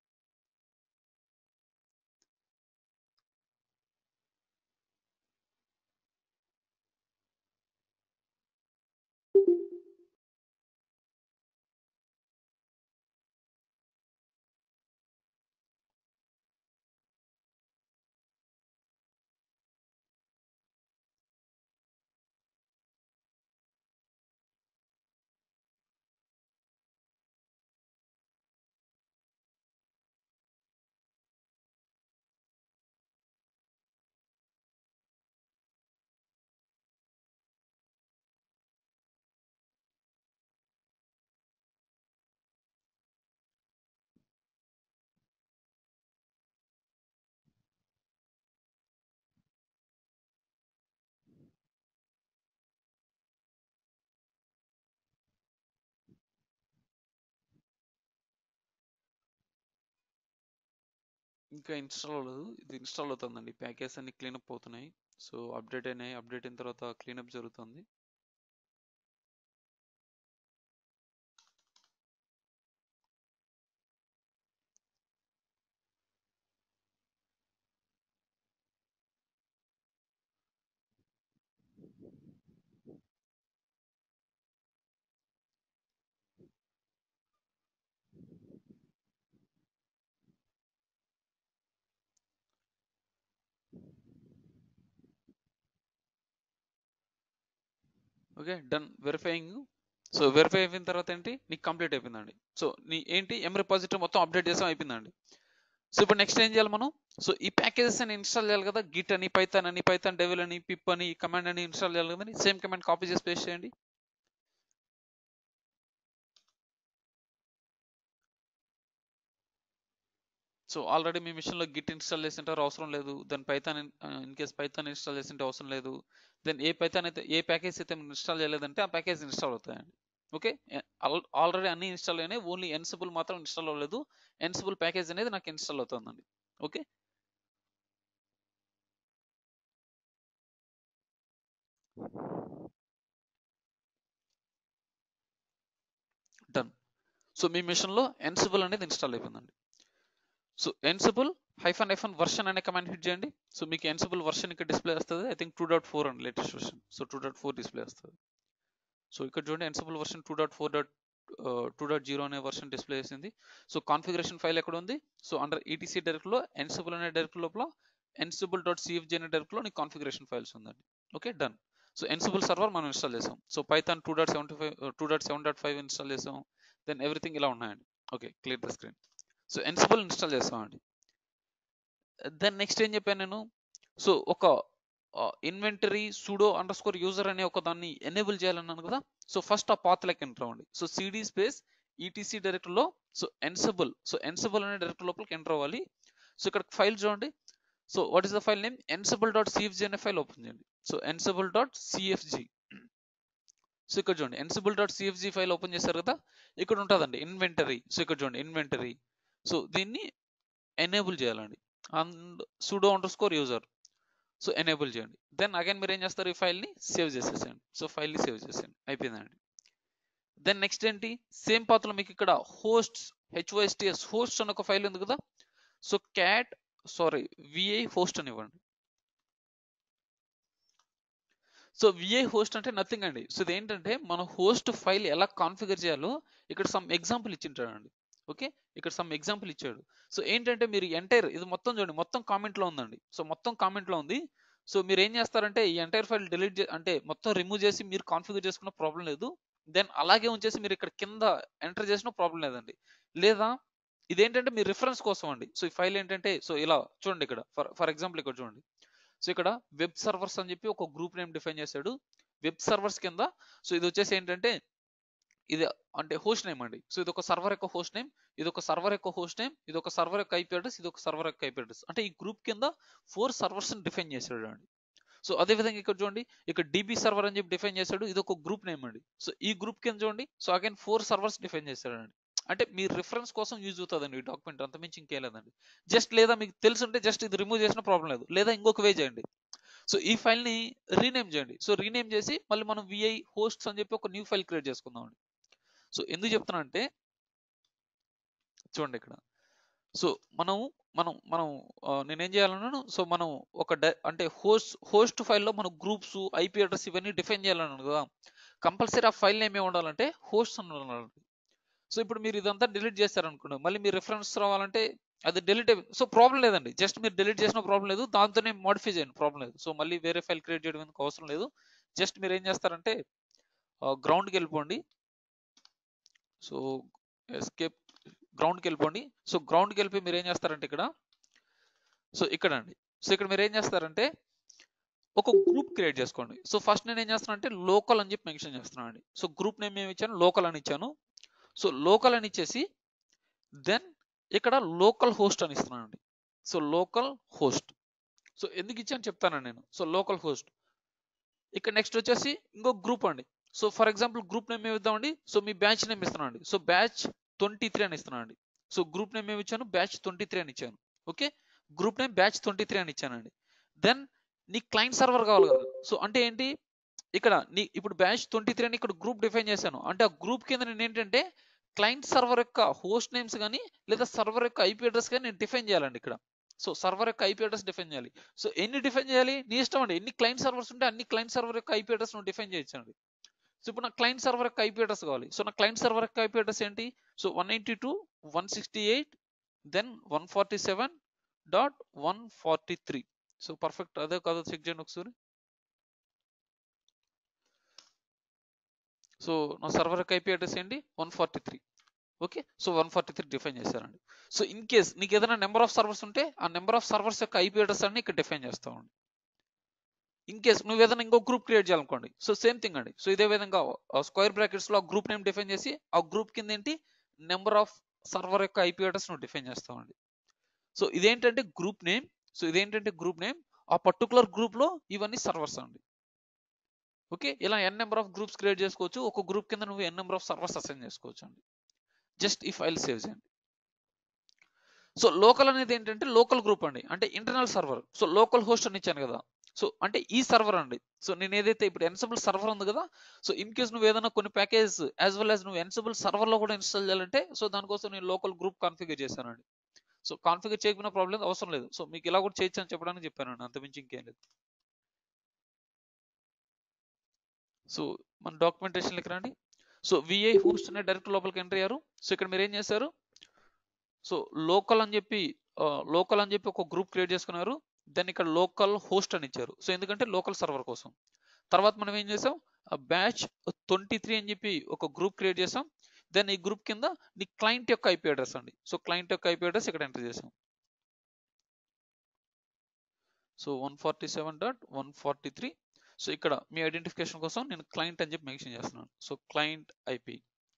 ఇంకా ఇన్స్టాల్ అవ్వలేదు, ఇది ఇన్స్టాల్ అవుతుందండి. ప్యాకేజ్ అన్ని క్లీనప్ అవుతున్నాయి. సో అప్డేట్ అయినాయి, అప్డేట్ అయిన తర్వాత క్లీనప్ జరుగుతుంది. Okay done verifying. So verify అయిపోయిన తర్వాత ఏంటి నీకు కంప్లీట్ అయిపోయిందండి. సో నీ ఏంటి ఎం రిపాజిటరీ మొత్తం అప్డేట్ చేసాం అయిపోయిందండి. సో ఇప్పుడు నెక్స్ట్ ఏం చేయాలి మనం, సో ఈ ప్యాకేజెస్ అని ఇన్స్టాల్ చేయాలి కదా. గిట్ అని పైథాన్ అని పైథాన్ డెవిల్ అని పిప్ అని కమాండ్ అని ఇన్స్టాల్ చేయాలి కదండి. సేమ్ కమాండ్ కాపీ చేసి పేస్ట్ చేయండి. సో ఆల్రెడీ మీ మిషన్లో గిట్ ఇన్స్టాల్ చేసింటారు, అవసరం లేదు. Then Python in case Python install చేసింటే అవసరం లేదు. దెన్ ఏ పైథాన్ అయితే ఏ ప్యాకేజ్ అయితే మీరు ఇన్స్టాల్ చేయలేదంటే ఆ ప్యాకేజ్ ఇన్స్టాల్ అవుతాయండి. ఓకే, ఆల్రెడీ అన్ని ఇన్స్టాల్ అయినాయి, ఓన్లీ ఎన్సిబుల్ మాత్రం ఇన్స్టాల్ అవ్వలేదు. ఎన్సిబుల్ ప్యాకేజ్ అనేది నాకు ఇన్స్టాల్ అవుతుందండి. Okay, done. సో మీ మిషన్లో ఎన్సిబుల్ అనేది ఇన్స్టాల్ అయిపోయిందండి. So Ansible hyphen hyphen version అనే కమాండ్ హిట్ చేయండి. సో మీకు ఎన్సిబుల్ వర్షన్ ఇక్కడ డిస్ప్లే వస్తుంది. I think two dot four అండి latest version. So two dot four display వస్తుంది. సో ఇక్కడ చూడండి Ansible version two dot four dot two dot zero అనే వర్షన్ డిస్ప్లే చేసింది. సో కాన్ఫిగరేషన్ ఫైల్ ఎక్కడ ఉంది? సో అండర్ ఈటీసీ డైరెక్ట్లో ఎన్సిబుల్ అనే డైరెక్ట్ లోపల ఎన్సిబుల్ డాట్ సిఎఫ్జీ అనే డైరెక్ట్లో నీకు కాన్ఫిగరేషన్ ఫైల్స్ ఉందండి. Okay, done. So Ansible server మనం ఇన్స్టాల్ చేసాం. So Python two dot seventy five two dot seven dot five install చేసాం. దెన్ ఎవ్రీథింగ్ ఇలా ఉన్నాయండి. Okay, clear the screen. So Ansible install చేస్తామండి. దెన్ నెక్స్ట్ ఏం చెప్పాను నేను? సో ఒక inventory sudo under score user అనే ఒక దాన్ని ఎనేబుల్ చేయాలన్నాను కదా. సో ఫస్ట్ ఆ పాత్ లెక్క ఎంటర్ అవ్వండి. So CD space ETC director లో సో ఎన్సిబుల్ సో ఎన్సిబుల్ అనే డైరెక్టర్ లోపలికి ఎంటర్ అవ్వాలి. సో ఇక్కడ ఫైల్ చూడండి. So what is the file name? Ansible dot CFG అనే ఫైల్ ఓపెన్ చేయండి. So Ansible dot CFG. So ఇక్కడ చూడండి Ansible dot CFG file open చేశారు కదా, ఇక్కడ ఉంటుందండి ఇన్వెంటరీ. సో ఇక్కడ చూడండి ఇన్వెంటరీ. సో దీన్ని ఎనేబుల్ చేయాలండి. And sudo under score user. So enable చేయండి. దెన్ అగైన్ మీరు ఏం చేస్తారు? ఈ ఫైల్ని సేవ్ చేసేసేయండి. సో ఫైల్ని సేవ్ చేసేయండి, అయిపోయిందండి. దెన్ నెక్స్ట్ ఏంటి? సేమ్ పాత్రలో మీకు ఇక్కడ హోస్ట్స్ హెచ్ఓఎస్టిఎస్ హోస్ట్ అని ఒక ఫైల్ ఉంది కదా. So cat sorry VI host అని ఇవ్వండి. సో విఐ హోస్ట్ అంటే నథింగ్ అండి. సో ఇది ఏంటంటే మన హోస్ట్ ఫైల్ ఎలా కాన్ఫిగర్ చేయాలో ఇక్కడ సమ్ ఎగ్జాంపుల్ ఇచ్చింటాడండి. ఓకే, ఇక్కడ సమ్ ఎగ్జాంపుల్ ఇచ్చాడు. సో ఏంటంటే మీరు ఎంటైర్ ఇది మొత్తం చూడండి, మొత్తం కామెంట్ లో ఉందండి. సో మొత్తం కామెంట్ లో ఉంది. సో మీరు ఏం చేస్తారంటే ఈ ఎంటైర్ ఫైల్ డిలీట్ అంటే మొత్తం రిమూవ్ చేసి మీరు కాన్ఫిగర్ చేసుకున్న ప్రాబ్లం లేదు. దెన్ అలాగే ఉంచేసి మీరు ఇక్కడ కింద ఎంటర్ చేసిన ప్రాబ్లం లేదండి. లేదా ఇదేంటంటే మీ రిఫరెన్స్ కోసం అండి. సో ఈ ఫైల్ ఏంటంటే సో ఇలా చూడండి, ఇక్కడ ఫర్ ఫర్ ఎగ్జాంపుల్ ఇక్కడ చూడండి. సో ఇక్కడ వెబ్ సర్వర్స్ అని చెప్పి ఒక గ్రూప్ నేమ్ డిఫైన్ చేశాడు. వెబ్ సర్వర్స్ కింద సో ఇది వచ్చేసి ఏంటంటే ఇది అంటే హోస్ట్ నేమ్ అండి. సో ఇది ఒక సర్వర్ యొక్క హోస్ట్ నేమ్, ఇది ఒక సర్వర్ యొక్క హోస్ట్ నేమ్, ఇది ఒక సర్వర్ యొక్క ఐపీ అడ్రస్, ఇది ఒక సర్వర్ యొక్క ఐపీ అడ్రస్. అంటే ఈ గ్రూప్ కింద ఫోర్ సర్వర్స్ డిఫైన్ చేశాడు అండి. సో అదే విధంగా ఇక్కడ చూడండి, ఇక్కడ డిబి సర్వర్ అని చెప్పి డిఫైన్ చేశాడు. ఇది ఒక గ్రూప్ నేమ్ అండి. సో ఈ గ్రూప్ కింద చూడండి, so again four servers define చేశాడు అండి. అంటే మీ రిఫరెన్స్ కోసం యూజ్ అవుతుందండి ఈ డాక్యుమెంట్, అంత మించి ఇంకేం లేదండి. జస్ట్ లేదా మీకు తెలుసుంటే జస్ట్ ఇది రిమూవ్ చేసిన ప్రాబ్లం లేదు, లేదా ఇంకొక వే చేయండి. సో ఈ ఫైల్ ని రీనేమ్ చేయండి. సో రీనేమ్ చేసి మళ్ళీ మనం విఐ హోస్ట్స్ అని చెప్పి ఒక న్యూ ఫైల్ క్రియేట్ చేసుకుందాం అండి. సో ఎందుకు చెప్తున్నా అంటే చూడండి ఇక్కడ. సో మనం మనం మనం నేనేం చేయాలన్నాను? సో మనం ఒక అంటే హోస్ట్ హోస్ట్ ఫైల్లో మనం గ్రూప్స్ ఐపీ అడ్రస్ ఇవన్నీ డిఫైన్ చేయాలన్నాను కదా. కంపల్సరీ ఆ ఫైల్ నేమ్ ఏమి ఉండాలంటే హోస్ట్ అని ఉండాలండి. సో ఇప్పుడు మీరు ఇదంతా డిలీట్ చేస్తారనుకోండి, మళ్ళీ మీ రిఫరెన్స్ రావాలంటే అది డిలీట్ అయిపోయింది. సో ప్రాబ్లం లేదండి, జస్ట్ మీరు డిలీట్ చేసిన ప్రాబ్లం లేదు, దాంతోనే మోడిఫై చేయండి, ప్రాబ్లం లేదు. సో మళ్ళీ వేరే ఫైల్ క్రియేట్ చేయడం ఎందుకు అవసరం లేదు. జస్ట్ మీరు ఏం చేస్తారంటే గ్రౌండ్కి వెళ్ళిపోండి. సో ఎస్కేప్ గ్రౌండ్కి వెళ్ళిపోండి. సో గ్రౌండ్కి వెళ్ళిపోయి మీరు ఏం చేస్తారంటే ఇక్కడ సో ఇక్కడ అండి సో ఇక్కడ మీరు ఏం చేస్తారంటే ఒక గ్రూప్ క్రియేట్ చేసుకోండి. సో ఫస్ట్ నేను ఏం చేస్తాను అంటే లోకల్ అని చెప్పి మెన్షన్ చేస్తున్నాను అండి. సో గ్రూప్ నేమ్ ఏమి ఇచ్చాను? లోకల్ అని ఇచ్చాను. సో లోకల్ అని ఇచ్చేసి దెన్ ఇక్కడ లోకల్ హోస్ట్ అని ఇస్తున్నాను అండి. So local host. సో ఎందుకు ఇచ్చాను చెప్తాను నేను. So local host. ఇక్కడ నెక్స్ట్ వచ్చేసి ఇంకో గ్రూప్ అండి. So for example group name ఏమి ఇద్దామండి? సో మీ బ్యాచ్ నేమ్ ఇస్తున్నాను అండి. సో బ్యాచ్ ట్వంటీ త్రీ అని ఇస్తున్నాను అండి. సో గ్రూప్ నేమ్ ఏమి ఇచ్చాను? బ్యాచ్ ట్వంటీ త్రీ అని ఇచ్చాను. Okay, group name batch twenty three అని ఇచ్చానండి. దెన్ నీ క్లయింట్ సర్వర్ కావాలి కదా. సో అంటే ఏంటి? ఇక్కడ నీ ఇప్పుడు బ్యాచ్ ట్వంటీ త్రీ అని ఇక్కడ గ్రూప్ డిఫైన్ చేశాను. అంటే ఆ గ్రూప్ కింద నేను ఏంటంటే క్లయింట్ సర్వర్ యొక్క హోస్ట్ నేమ్స్ కానీ లేదా సర్వర్ యొక్క ఐపీ అడ్రస్ కానీ నేను డిఫైన్ చేయాలండి ఇక్కడ. సో సర్వర్ యొక్క ఐపీ అడ్రస్ డిఫైన్ చేయాలి. సో ఎన్ని డిఫైన్ చేయాలి? నీ ఇష్టం అండి. ఎన్ని క్లయింట్ సర్వర్స్ ఉంటే అన్ని క్లయింట్ సర్వర్ యొక్క ఐపీ అడ్రస్ నువ్వు డిఫైన్ చేయొచ్చండి. సో ఇప్పుడు నా క్లయింట్ సర్వర్ యొక్క ఐపీ అడ్రస్ కావాలి. సో నా క్లయింట్ సర్వర్ యొక్క ఐపీ అడ్రస్ ఏంటి? So one ninety two one sixty eight then one forty seven dot one forty three. So perfect అదే కాదో చెక్ చేయండి ఒకసారి. సో నా సర్వర్ యొక్క ఐపీ అడ్రస్ ఏంటి? One forty three. Okay, so one forty three define చేశారండి. So in case నీకు ఏదైనా నెంబర్ ఆఫ్ సర్వర్స్ ఉంటే ఆ నెంబర్ ఆఫ్ సర్వర్స్ యొక్క ఐపీ అడ్రస్ అన్ని ఇక్కడ డిఫైన్ చేస్తామండి. ఇన్ కేస్ నువ్వు ఏదైనా ఇంకో గ్రూప్ క్రియేట్ చేయాలనుకోండి, సో సేమ్ థింగ్ అండి. సో ఇదే విధంగా స్క్వేర్ బ్రాకెట్స్ లో గ్రూప్ నేమ్ డిఫైన్ చేసి ఆ గ్రూప్ కింద ఏంటి నెంబర్ ఆఫ్ సర్వర్ యొక్క ఐపీ అడ్రస్ నువ్వు డిఫైన్ చేస్తామండి. సో ఇదేంటంటే గ్రూప్ నేమ్. సో ఇదేంటంటే గ్రూప్ నేమ్. ఆ పర్టికులర్ గ్రూప్ లో ఇవన్నీ సర్వర్స్ అండి. ఓకే, ఇలా N number of groups create చేసుకోవచ్చు. ఒక గ్రూప్ కింద నువ్వు N number of servers assign చేసుకోవచ్చు అండి. జస్ట్ ఈ ఫైల్ సేవ్ చేయండి. సో లోకల్ అనేది ఏంటంటే లోకల్ గ్రూప్ అండి, అంటే internal server. So local host అని ఇచ్చాను కదా, సో అంటే ఈ సర్వర్ అండి. సో నేను ఏదైతే ఇప్పుడు ఎన్సిబుల్ సర్వర్ ఉంది కదా, సో ఇన్ కేస్ నువ్వు ఏదైనా కొన్ని ప్యాకేజ్ యాజ్ వెల్ యాజ్ నువ్వు ఎన్సిబుల్ సర్వర్ లో కూడా ఇన్స్టాల్ చేయాలంటే, సో దానికోసం నేను లోకల్ గ్రూప్ కాన్ఫిగర్ చేశానండి. సో కాన్ఫిగర్ చేయకపోయినా ప్రాబ్లం లేదు, అవసరం లేదు. సో మీకు ఇలా కూడా చేయొచ్చు అని చెప్పడానికి చెప్పానండి, అంతమించి ఇంకేం లేదు. సో మన డాక్యుమెంటేషన్లకి రండి. సో విఐ హోస్ట్ అనే డైరెక్ట్ లోపలికి ఎంటర్ అయ్యారు. సో ఇక్కడ మీరు ఏం చేశారు, సో లోకల్ అని చెప్పి లోకల్ అని చెప్పి ఒక గ్రూప్ క్రియేట్ చేసుకున్నారు. దాన్ని ఇక్కడ లోకల్ హోస్ట్ అని ఇచ్చారు. సో ఎందుకంటే లోకల్ సర్వర్ కోసం. తర్వాత మనం ఏం చేసాం, బ్యాచ్ ట్వంటీ త్రీ అని చెప్పి ఒక గ్రూప్ క్రియేట్ చేసాం. దెన్ ఈ గ్రూప్ కింద నీ క్లయింట్ యొక్క ఐపీ అడ్రస్ అండి. సో క్లయింట్ యొక్క ఐపీ అడ్రస్ ఇక్కడ ఎంటర్ చేసాం. So one forty seven dot one forty three. So ఇక్కడ మీ ఐడెంటిఫికేషన్ కోసం నేను క్లయింట్ అని చెప్పి మెన్షన్ చేస్తున్నాను. So client IP.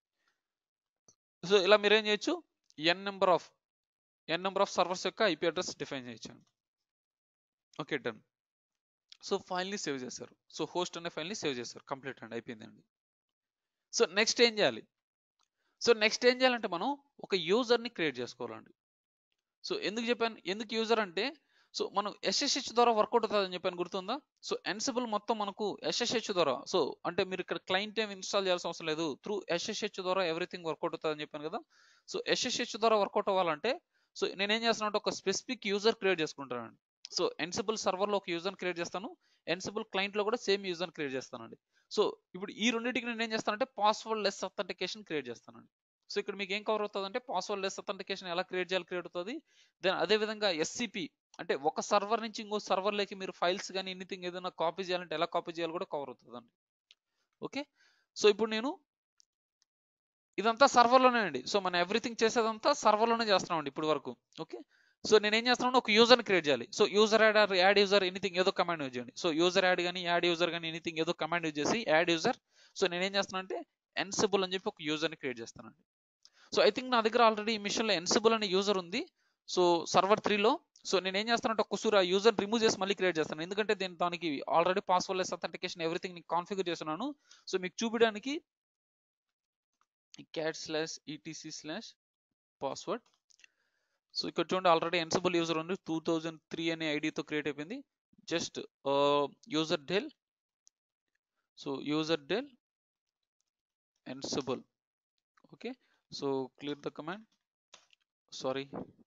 సో ఇలా మీరు ఏం చేయొచ్చు, N number of N number of servers యొక్క ఐపీ అడ్రస్ డిఫైన్ చేయొచ్చు. Okay, done. సో ఫైల్ని సేవ్ చేశారు. సో హోస్ట్ అనే ఫైల్ని సేవ్ చేశారు. కంప్లీట్ అండి, అయిపోయిందండి. సో నెక్స్ట్ ఏం చేయాలి, సో నెక్స్ట్ ఏం చేయాలంటే మనం ఒక యూజర్ని క్రియేట్ చేసుకోవాలండి. సో ఎందుకు చెప్పాను, ఎందుకు యూజర్ అంటే, సో మనం ఎస్ఎస్హెచ్ ద్వారా వర్కౌట్ అవుతుందని చెప్పాను, గుర్తుందా? సో ఎన్సిబుల్ మొత్తం మనకు ఎస్ఎస్హెచ్ ద్వారా, సో అంటే మీరు ఇక్కడ క్లయింట్ ఏం ఇన్స్టాల్ చేయాల్సిన అవసరం లేదు, త్రూ ఎస్ఎస్హెచ్ ద్వారా ఎవ్రీథింగ్ వర్కౌట్ అవుతుందని చెప్పాను కదా. సో ఎస్ఎస్హెచ్ ద్వారా వర్కౌట్ అవ్వాలంటే, సో నేనేం చేస్తాను అంటే ఒక స్పెసిఫిక్ యూజర్ క్రియేట్ చేసుకుంటానండి. సో ఎన్సిబుల్ సర్వర్లో ఒక యూజర్ క్రియేట్ చేస్తాను, ఎన్సిబుల్ క్లయింట్లో కూడా సేమ్ యూజర్ క్రియేట్ చేస్తానండి. సో ఇప్పుడు ఈ రెండింటికి నేను ఏం చేస్తానంటే పాస్వర్డ్ లెస్ అథెంటికేషన్ క్రియేట్ చేస్తానండి. సో ఇక్కడ మీకు ఏం కవర్ అవుతుంది అంటే పాస్వర్డ్ లెస్ అథెంటికేషన్ ఎలా క్రియేట్ చేయాలి, క్రియేట్ అవుతుంది. దెన్ అదే విధంగా ఎస్సిపి అంటే ఒక సర్వర్ నుంచి ఇంకో సర్వర్లోకి మీరు ఫైల్స్ కానీ ఎనీథింగ్ ఏదైనా కాపీ చేయాలంటే ఎలా కాపీ చేయాలి కూడా కవర్ అవుతుందండి. ఓకే, సో ఇప్పుడు నేను ఇదంతా సర్వర్లోనే అండి. సో మనం ఎవ్రీథింగ్ చేసేదంతా సర్వర్లోనే చేస్తున్నామండి ఇప్పుడు వరకు. ఓకే, సో నేను ఏం చేస్తున్నాను, ఒక యూజర్ని క్రియేట్ చేయాలి. So user add or add user anything ఏదో కమాండ్ యూజ్ చేయండి. సో యూజర్ యాడ్ కానీ యాడ్ యూజర్ కానీ ఎనీథింగ్ ఏదో కమాండ్ యూజ్ చేసి యాడ్ యూజర్. సో నేను ఏం చేస్తున్నాను అంటే ఎన్సిబుల్ అని చెప్పి ఒక యూజర్ని క్రియేట్ చేస్తానండి. సో ఐ థింక్ నా దగ్గర ఆల్రెడీ ఈ మిషన్లో ఎన్సిబుల్ అనే యూజర్ ఉంది. సో సర్వర్ త్రీలో. సో నేను ఏం చేస్తానంటే ఒక్కసారి ఆ యూజర్ రిమూవ్ చేసి మళ్ళీ క్రియేట్ చేస్తాను, ఎందుకంటే నేను దానికి already password less authentication everything నేను కాన్ఫిగర్ చేస్తున్నాను. సో మీకు చూపించడానికి cat slash ETC slash password. So ఇక్కడ చూడండి ఆల్రెడీ ఎన్సిబుల్ యూజర్ ఉంది, టూ థౌజండ్ త్రీ అనే ఐడితో క్రియేట్ అయిపోయింది. Just user del, so user del Ansible. Okay, so clear the command, sorry.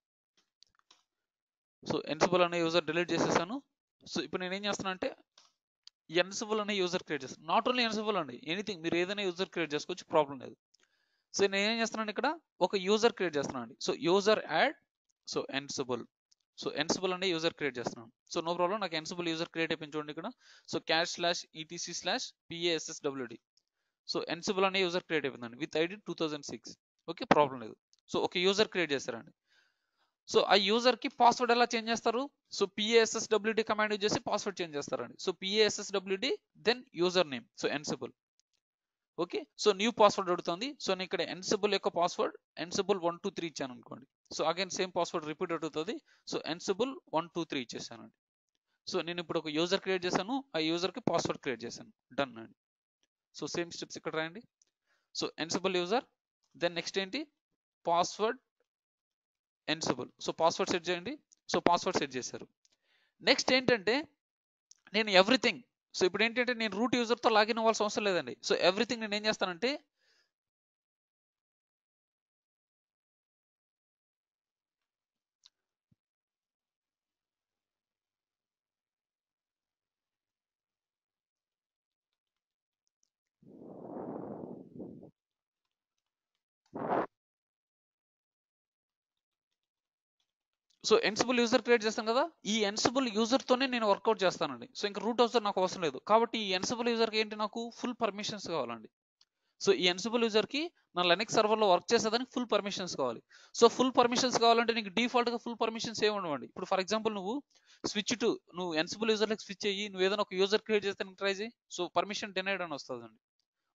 So Ansible అనే యూజర్ డిలీట్ చేసేసాను. సో ఇప్పుడు నేను ఏం చేస్తాను అంటే ఎన్సిబుల్ అనే యూజర్ క్రియేట్ చేస్తాను. నాట్ ఓన్లీ ఎన్సిబుల్ అండి, ఎనీథింగ్ మీరు ఏదైనా యూజర్ క్రియేట్ చేసుకోవచ్చు, ప్రాబ్లం లేదు. సో నేను ఏం చేస్తున్నాను ఇక్కడ ఒక యూజర్ క్రియేట్ చేస్తున్నాను అండి. So user add, so Ansible. So Ansible అనే యూజర్ క్రియేట్ చేస్తున్నాను. సో నో ప్రాబ్లం, నాకు ఎన్సిబుల్ యూజర్ క్రియేట్ అయిపోయింది చూడండి ఇక్కడ. So cat slash ETC slash PASSWD. So Ansible అనే యూజర్ క్రియేట్ అయిపోయిందండి with ID two thousand six. Okay, problem లేదు. So ఒక యూజర్ క్రియేట్ చేస్తారండి. సో ఆ యూజర్ కి పాస్వర్డ్ ఎలా చేంజ్ చేస్తారు, సో పిఏఎస్ఎస్డబ్ల్యూడి కమాండ్ యూజ్ చేసి పాస్వర్డ్ చేంజ్ చేస్తారండి. So PASSWD then user name, so Ansible. Okay, so new password అడుగుతుంది. సో నేను ఇక్కడ ఎన్సిబుల్ యొక్క password Ansible one two three ఇచ్చాను అనుకోండి. So again same password repeat అడుగుతుంది. So Ansible one two three ఇచ్చేసానండి. సో నేను ఇప్పుడు ఒక యూజర్ క్రియేట్ చేశాను, ఆ యూజర్ కి పాస్వర్డ్ క్రియేట్ చేశాను, డన్ అండి. సో సేమ్ స్టెప్స్ ఇక్కడ రాయండి. So Ansible user, then next ఏంటి password Ansible. So password set చేయండి. సో పాస్వర్డ్ సెట్ చేశారు. నెక్స్ట్ ఏంటంటే నేను ఎవ్రీథింగ్, సో ఇప్పుడు ఏంటంటే నేను రూట్ యూజర్తో లాగిన్ అవ్వాల్సిన అవసరం లేదండి. సో ఎవ్రీథింగ్ నేను ఏం చేస్తానంటే సో ఎన్సిబుల్ యూజర్ క్రియేట్ చేస్తాను కదా, ఈ ఎన్సిబుల్ యూజర్తోనే నేను వర్కౌట్ చేస్తానండి. సో ఇంకా రూట్ యూజర్ నాకు అవసరం లేదు. కాబట్టి ఈ ఎన్సిబుల్ యూజర్కి ఏంటి, నాకు ఫుల్ పర్మిషన్స్ కావాలండి. సో ఈ ఎన్సిబుల్ యూజర్కి నా లెనెక్స్ సర్వర్లో వర్క్ చేసేదానికి ఫుల్ పర్మిషన్స్ కావాలి. సో ఫుల్ పర్మిషన్స్ కావాలంటే నీకు డిఫాల్ట్గా ఫుల్ పర్మిషన్స్ ఏమి ఉండవండి. ఇప్పుడు ఫర్ ఎగ్జాంపుల్ నువ్వు స్విచ్ టు నువ్వు ఎన్సిబుల్ యూజర్లకు స్విచ్ అయ్యి నువ్వు ఏదైనా ఒక యూజర్ క్రియేట్ చేస్తే ట్రై చేయి, సో పర్మిషన్ డినైడ్ అని వస్తుందండి.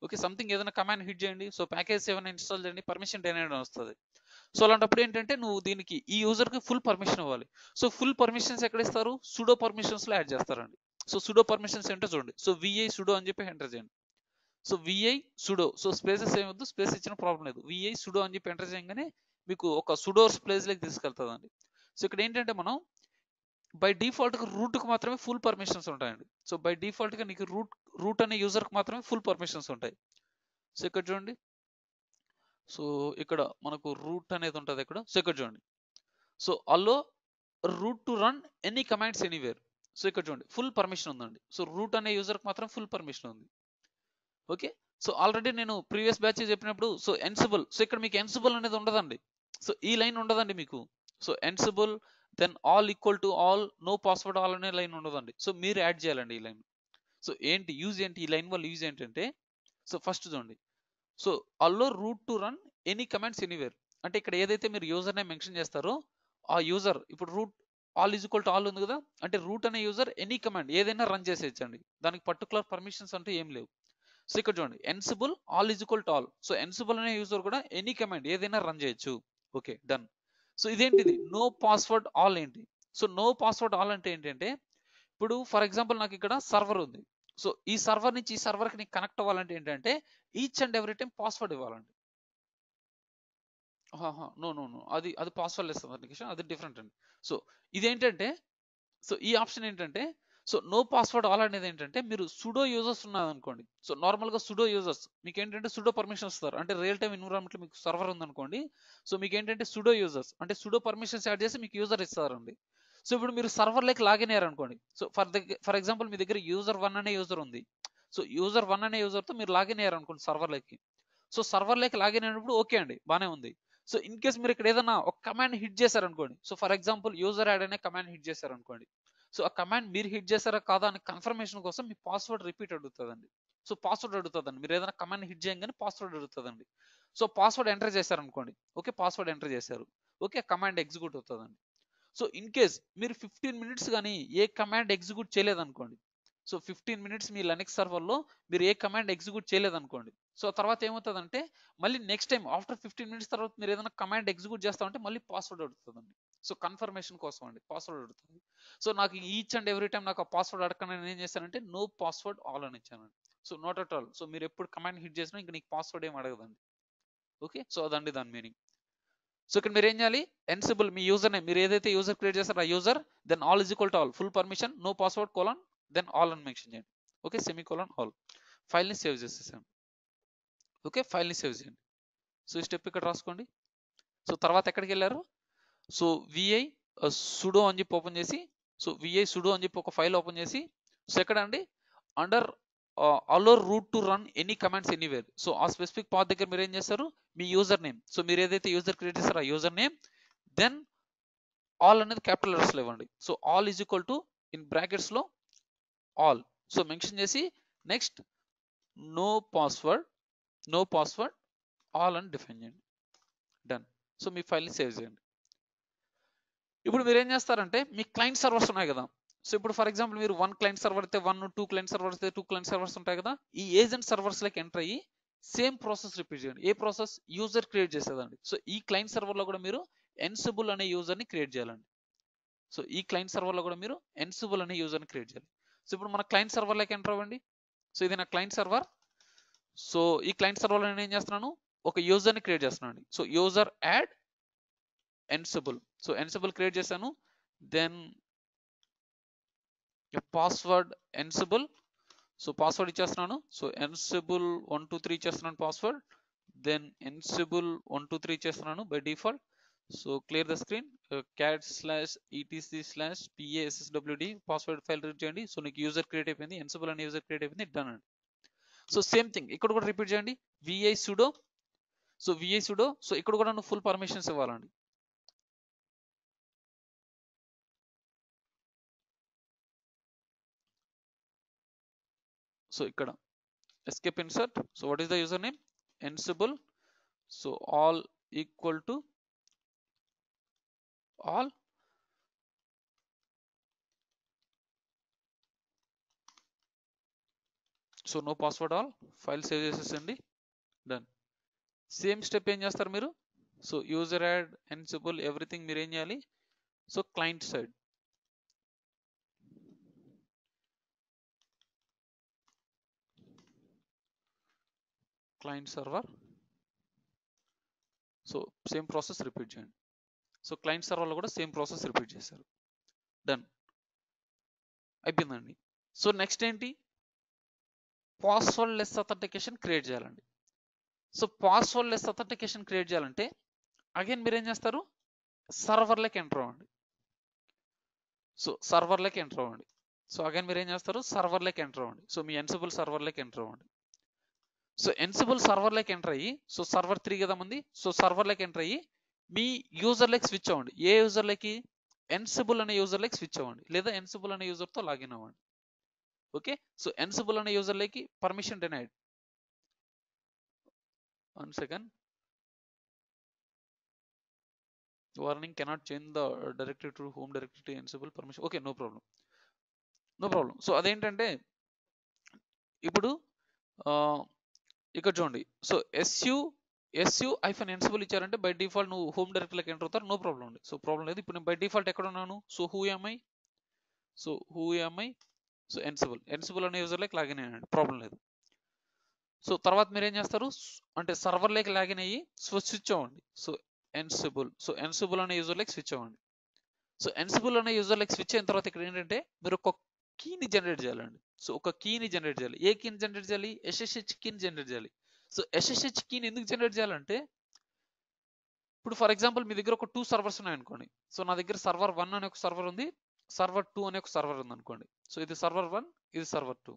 ఓకే, సంథింగ్ ఏదైనా కమాండ్ హిట్ చేయండి, సో ప్యాకేజ్ ఏమైనా ఇన్స్టాల్ చేయండి, పర్మిషన్ డెనైడ్ అని వస్తుంది. సో అలాంటప్పుడు ఏంటంటే నువ్వు దీనికి ఈ యూజర్కి ఫుల్ పర్మిషన్ ఇవ్వాలి. సో ఫుల్ పర్మిషన్స్ ఎక్కడ ఇస్తారు, సుడో పర్మిషన్స్లో యాడ్ చేస్తారండి. సో సుడో పర్మిషన్స్ ఏంటో చూడండి. సో విఐ సుడో అని చెప్పి ఎంటర్ చేయండి. So vi sudo, so spaces ఏమొద్దు, స్పేస్ ఇచ్చిన ప్రాబ్లం లేదు. విఐ సుడో అని చెప్పి ఎంటర్ చేయగానే మీకు ఒక సుడోర్స్ ప్లేస్లోకి తీసుకెళ్తుందండి. సో ఇక్కడ ఏంటంటే మనం బై డిఫాల్ట్గా రూట్కి మాత్రమే ఫుల్ పర్మిషన్స్ ఉంటాయండి. సో బై డిఫాల్ట్గా నీకు రూట్ రూట్ అనే యూజర్కి మాత్రమే ఫుల్ పర్మిషన్స్ ఉంటాయి. సో ఇక్కడ చూడండి, సో ఇక్కడ మనకు రూట్ అనేది ఉంటుంది ఇక్కడ. సో ఇక్కడ చూడండి, so allow root to run any commands anywhere. So ఇక్కడ చూడండి ఫుల్ పర్మిషన్ ఉందండి. సో రూట్ అనే యూజర్కి మాత్రం ఫుల్ పర్మిషన్ ఉంది. ఓకే, సో ఆల్రెడీ నేను ప్రీవియస్ బ్యాచ్ చెప్పినప్పుడు సో ఎన్సిబుల్, సో ఇక్కడ మీకు ఎన్సిబుల్ అనేది ఉండదండి. సో ఈ లైన్ ఉండదండి మీకు. So Ansible then all equal to all, no password all అనే లైన్ ఉండదండి. సో మీరు యాడ్ చేయాలండి ఈ లైన్. సో ఏంటి యూజ్ ఏంటి, ఈ లైన్ వల్ల యూజ్ ఏంటంటే, సో ఫస్ట్ చూడండి, so allow root to run any commands anywhere అంటే ఇక్కడ ఏదైతే మీరు యూజర్ నేమ్ మెన్షన్ చేస్తారో ఆ యూజర్, ఇప్పుడు root all is equal to all ఉంది కదా, అంటే రూట్ అనే యూజర్ ఎనీ కమాండ్ ఏదైనా రన్ చేసేయచ్చండి, దానికి పర్టికులర్ పర్మిషన్స్ అంటూ ఏం లేవు. సో ఇక్కడ చూడండి Ansible all is equal to all, so Ansible అనే యూజర్ కూడా ఎనీ కమాండ్ ఏదైనా రన్ చేయొచ్చు. Okay done. సో ఇదేంటిది నో పాస్వర్డ్ ఆల్ ఏంటి, సో నో పాస్వర్డ్ ఆల్ అంటే ఏంటంటే, ఇప్పుడు ఫర్ ఎగ్జాంపుల్ నాకు ఇక్కడ సర్వర్ ఉంది. సో ఈ సర్వర్ నుంచి ఈ సర్వర్కి నీకు కనెక్ట్ అవ్వాలంటే ఏంటంటే each and every time password ఇవ్వాలండి. నో నో నో అది అది పాస్వర్డ్ ఇస్తుంది, అది డిఫరెంట్ అండి. సో ఇదేంటంటే, సో ఈ ఆప్షన్ ఏంటంటే, సో నో పాస్వర్డ్ ఆల్ అనేది ఏంటంటే మీరు సుడో యూజర్స్ ఉన్నారనుకోండి. సో నార్మల్గా సుడో యూజర్స్ మీకు ఏంటంటే సుడో పర్మిషన్ ఇస్తారు, అంటే రియల్ టైమ్ ఎన్విరాన్మెంట్లో మీకు సర్వర్ ఉందనుకోండి. సో మీకు ఏంటంటే సుడో యూజర్స్ అంటే సుడో పర్మిషన్స్ యాడ్ చేసి మీకు యూజర్ ఇస్తారండి. సో ఇప్పుడు మీరు సర్వర్ లైక్ లాగిన్ అయ్యారు అనుకోండి. సో ఫర్ దగ్గర ఫర్ ఎగ్జాంపుల్ మీ దగ్గర యూజర్ వన్ అనే యూజర్ ఉంది. సో యూజర్ వన్ అనే యూజర్తో మీరు లాగిన్ అయ్యారు అనుకోండి సర్వర్ లైక్కి. సో సర్వర్ లైక్ లాగిన్ అయినప్పుడు ఓకే అండి, బానే ఉంది. సో ఇన్ కేస్ మీరు ఇక్కడ ఏదైనా ఒక కమాండ్ హిట్ చేశారు అనుకోండి. So for example user add అనే కమాండ్ హిట్ చేశారు అనుకోండి. సో ఆ కమాండ్ మీరు హిట్ చేశారా కాదా అని కన్ఫర్మేషన్ కోసం మీ పాస్వర్డ్ రిపీట్ అడుగుతుందండి. సో పాస్వర్డ్ అడుగుతుందండి, మీరు ఏదైనా కమాండ్ హిట్ చేయగానే పాస్వర్డ్ అడుగుతుందండి. సో పాస్వర్డ్ ఎంటర్ చేశారు అనుకోండి, ఓకే పాస్వర్డ్ ఎంటర్ చేశారు, ఓకే కమాండ్ ఎగ్జిక్యూట్ అవుతుందండి. సో ఇన్ కేస్ మీరు ఫిఫ్టీన్ మినిట్స్ కానీ ఏ కమాండ్ ఎగ్జిక్యూట్ చేయలేదనుకోండి. సో ఫిఫ్టీన్ మినిట్స్ మీ లెనెక్స్ సర్వర్లో మీరు ఏ కమాండ్ ఎగ్జిక్యూట్ చేయలేదనుకోండి. సో తర్వాత ఏమవుతుందంటే మళ్ళీ next time after fifteen minutes తర్వాత మీరు ఏదైనా కమాండ్ ఎగ్జిక్యూట్ చేస్తామంటే మళ్ళీ పాస్వర్డ్ అడుగుతుందండి. సో కన్ఫర్మేషన్ కోసం అండి పాస్వర్డ్ అడుగుతుంది. సో నాకు ఈచ్ అండ్ ఎవ్రీ టైం నాకు ఆ పాస్వర్డ్ అడగకుండా నేను ఏం చేశానంటే నో పాస్వర్డ్ ఆల్ అని ఇచ్చానండి. So not at all, so మీరు ఎప్పుడు కమాండ్ హిట్ చేసినా ఇంకా నీకు పాస్వర్డ్ ఏం అడగదండి. ఓకే, సో అదండి దాని మీనింగ్. సో ఇక్కడ మీరు ఏం చేయాలి, ఎన్సిబుల్ మీ యూజర్ నేమ్ మీరు ఏదైతే యూజర్ క్రియేట్ చేస్తారో ఆ user, then all is equal to all, full permission, no password colon, then all అని మెన్షన్ చేయండి. Okay semicolon all. ఫైల్ని సేవ్ చేసేసాను. ఓకే ఫైల్ని సేవ్ చేయండి. సో ఈ స్టెప్ ఇక్కడ రాసుకోండి. సో తర్వాత ఎక్కడికి వెళ్ళారు, సో విఐ సుడో అని చెప్పి ఓపెన్ చేసి, సో విఐ సుడో అని చెప్పి ఒక ఫైల్ ఓపెన్ చేసి, సో ఎక్కడ అండి under allow root to run any commands anywhere. So ఆ స్పెసిఫిక్ పాత్ దగ్గర మీరు ఏం చేస్తారు, మీ యూజర్ నేమ్, సో మీరు ఏదైతే యూజర్ క్రియేట్ చేస్తారో ఆ యూజర్ నేమ్, దెన్ ఆల్ అనేది క్యాపిటల్ లెటర్స్ లో ఇవ్వండి. So all is equal to in brackets లో ఆల్, సో మెన్షన్ చేసి next no password no password all అని డిఫైన్ చేయండి. డన్. సో మీ ఫైల్ని సేవ్ చేయండి. ఇప్పుడు మీరు ఏం చేస్తారంటే మీ క్లయింట్ సర్వర్స్ ఉన్నాయి కదా. సో ఇప్పుడు ఫర్ ఎగ్జాంపుల్ మీరు వన్ క్లయింట్ సర్వర్ అయితే వన్, టూ క్లయింట్ సర్వర్స్ అయితే టూ క్లయింట్ సర్వర్స్ ఉంటాయి కదా. ఈ ఏజెంట్ సర్వర్స్ లకి ఎంటర్ అయ్యి సేమ్ ప్రాసెస్ రిపీట్ చేయండి. ఏ ప్రాసెస్, యూజర్ క్రియేట్ చేసేదండి. సో ఈ క్లయింట్ సర్వర్ లో కూడా మీరు ఎన్సిబుల్ అనే యూజర్ ని క్రియేట్ చేయాలండి. సో ఈ క్లయింట్ సర్వర్ లో కూడా మీరు ఎన్సిబుల్ అనే యూజర్ ని క్రియేట్ చేయాలి. సో ఇప్పుడు మన క్లయింట్ సర్వర్ లకి ఎంటర్ అవ్వండి. సో ఇది నా క్లయింట్ సర్వర్. సో ఈ క్లయింట్ సర్వర్ లో నేను ఏం చేస్తున్నాను, ఒక యూజర్ ని క్రియేట్ చేస్తున్నాను. So user add Ansible, so Ansible create చేశాను. Then password Ansible, so password ఇచ్చేస్తున్నాను. So Ansible one two three ఇచ్చేస్తున్నాను password. Then Ansible one two three ఇచ్చేస్తున్నాను by default. So clear the screen, cat slash ETC slash PASSWD password file read చేయండి. So నీకు user create అయిపోయింది, Ansible అనే user create అయిపోయింది. Done అండి. So same thing ఇక్కడ కూడా రిపీట్ చేయండి, vi sudo. So vi sudo, so ఇక్కడ కూడా నువ్వు ఫుల్ పర్మిషన్స్ ఇవ్వాలండి. సో ఇక్కడ escape insert, so what is the username, ansible, so all equal to all, so no password all, file save చేసేసండి, done. Same step ఏం చేస్తారు మీరు, so user add, Ansible, everything మీరు ఏం చేయాలి, so client side client server, so same process repeat చేయండి. So client సర్వర్లో కూడా సేమ్ ప్రాసెస్ రిపీట్ చేశారు, డన్ అయిపోయిందండి. సో నెక్స్ట్ ఏంటి, పాస్వర్డ్ లెస్ అథెంటికేషన్ క్రియేట్ చేయాలండి. So password less authentication create చేయాలంటే అగైన్ మీరు ఏం చేస్తారు, సర్వర్లోకి ఎంటర్ అవ్వండి. సో సర్వర్లోకి ఎంటర్ అవ్వండి. సో అగైన్ మీరు ఏం చేస్తారు, సర్వర్లోకి ఎంటర్ అవ్వండి. సో మీ ఎన్సిబుల్ సర్వర్లోకి ఎంటర్ అవ్వండి. సో ఎన్సిబుల్ సర్వర్లోకి ఎంటర్ అయ్యి, సో సర్వర్ త్రీ కదా ఉంది, సో సర్వర్లోకి ఎంటర్ అయ్యి మీ యూజర్లోకి స్విచ్ అవ్వండి. ఏ యూజర్లోకి, ఎన్సిబుల్ అనే యూజర్లోకి స్విచ్ అవ్వండి, లేదా ఎన్సిబుల్ అనే యూజర్తో లాగిన్ అవ్వండి. ఓకే, సో ఎన్సిబుల్ అనే యూజర్లోకి permission denied, one second, warning cannot change the directory to home directory to Ansible permission, okay no problem, no problem. So అదేంటంటే ఇప్పుడు ఇక్కడ చూడండి, so su su hyphen Ansible ఇచ్చారంటే బై డిఫాల్ట్ నువ్వు home డైరెక్టరీలోకి enter అవుతారు, నో ప్రాబ్లం అండి. So problem లేదు. ఇప్పుడు నేను బై డిఫాల్ట్ ఎక్కడ ఉన్నాను, so who am I, so who am I, so Ansible, ఎన్సిబుల్ అనే యూజర్లోకి లాగిన్ అయ్యండి, ప్రాబ్లం లేదు. సో తర్వాత మీరు ఏం చేస్తారు అంటే సర్వర్లోకి లాగిన్ అయ్యి సో స్విచ్ అవ్వండి. సో ఎన్సిబుల్, సో ఎన్సిబుల్ అనే యూజర్లోకి స్విచ్ అవ్వండి. సో ఎన్సిబుల్ అనే యూజర్లోకి స్విచ్ అయిన తర్వాత ఇక్కడ ఏంటంటే మీరు ఒక కీని జనరేట్ చేయాలండి. సో ఒక కీని జనరేట్ చేయాలి. ఏ కీని జనరేట్ చేయాలి, ఎస్ఎస్హెచ్ కీని జనరేట్ చేయాలి. సో ఎస్ఎస్హెచ్ కీని ఎందుకు జనరేట్ చేయాలంటే ఇప్పుడు ఫర్ ఎగ్జాంపుల్ మీ దగ్గర ఒక టూ సర్వర్స్ ఉన్నాయనుకోండి. సో నా దగ్గర సర్వర్ వన్ అనే ఒక సర్వర్ ఉంది, సర్వర్ టూ అనే ఒక సర్వర్ ఉంది అనుకోండి. సో ఇది సర్వర్ వన్, ఇది సర్వర్ టూ.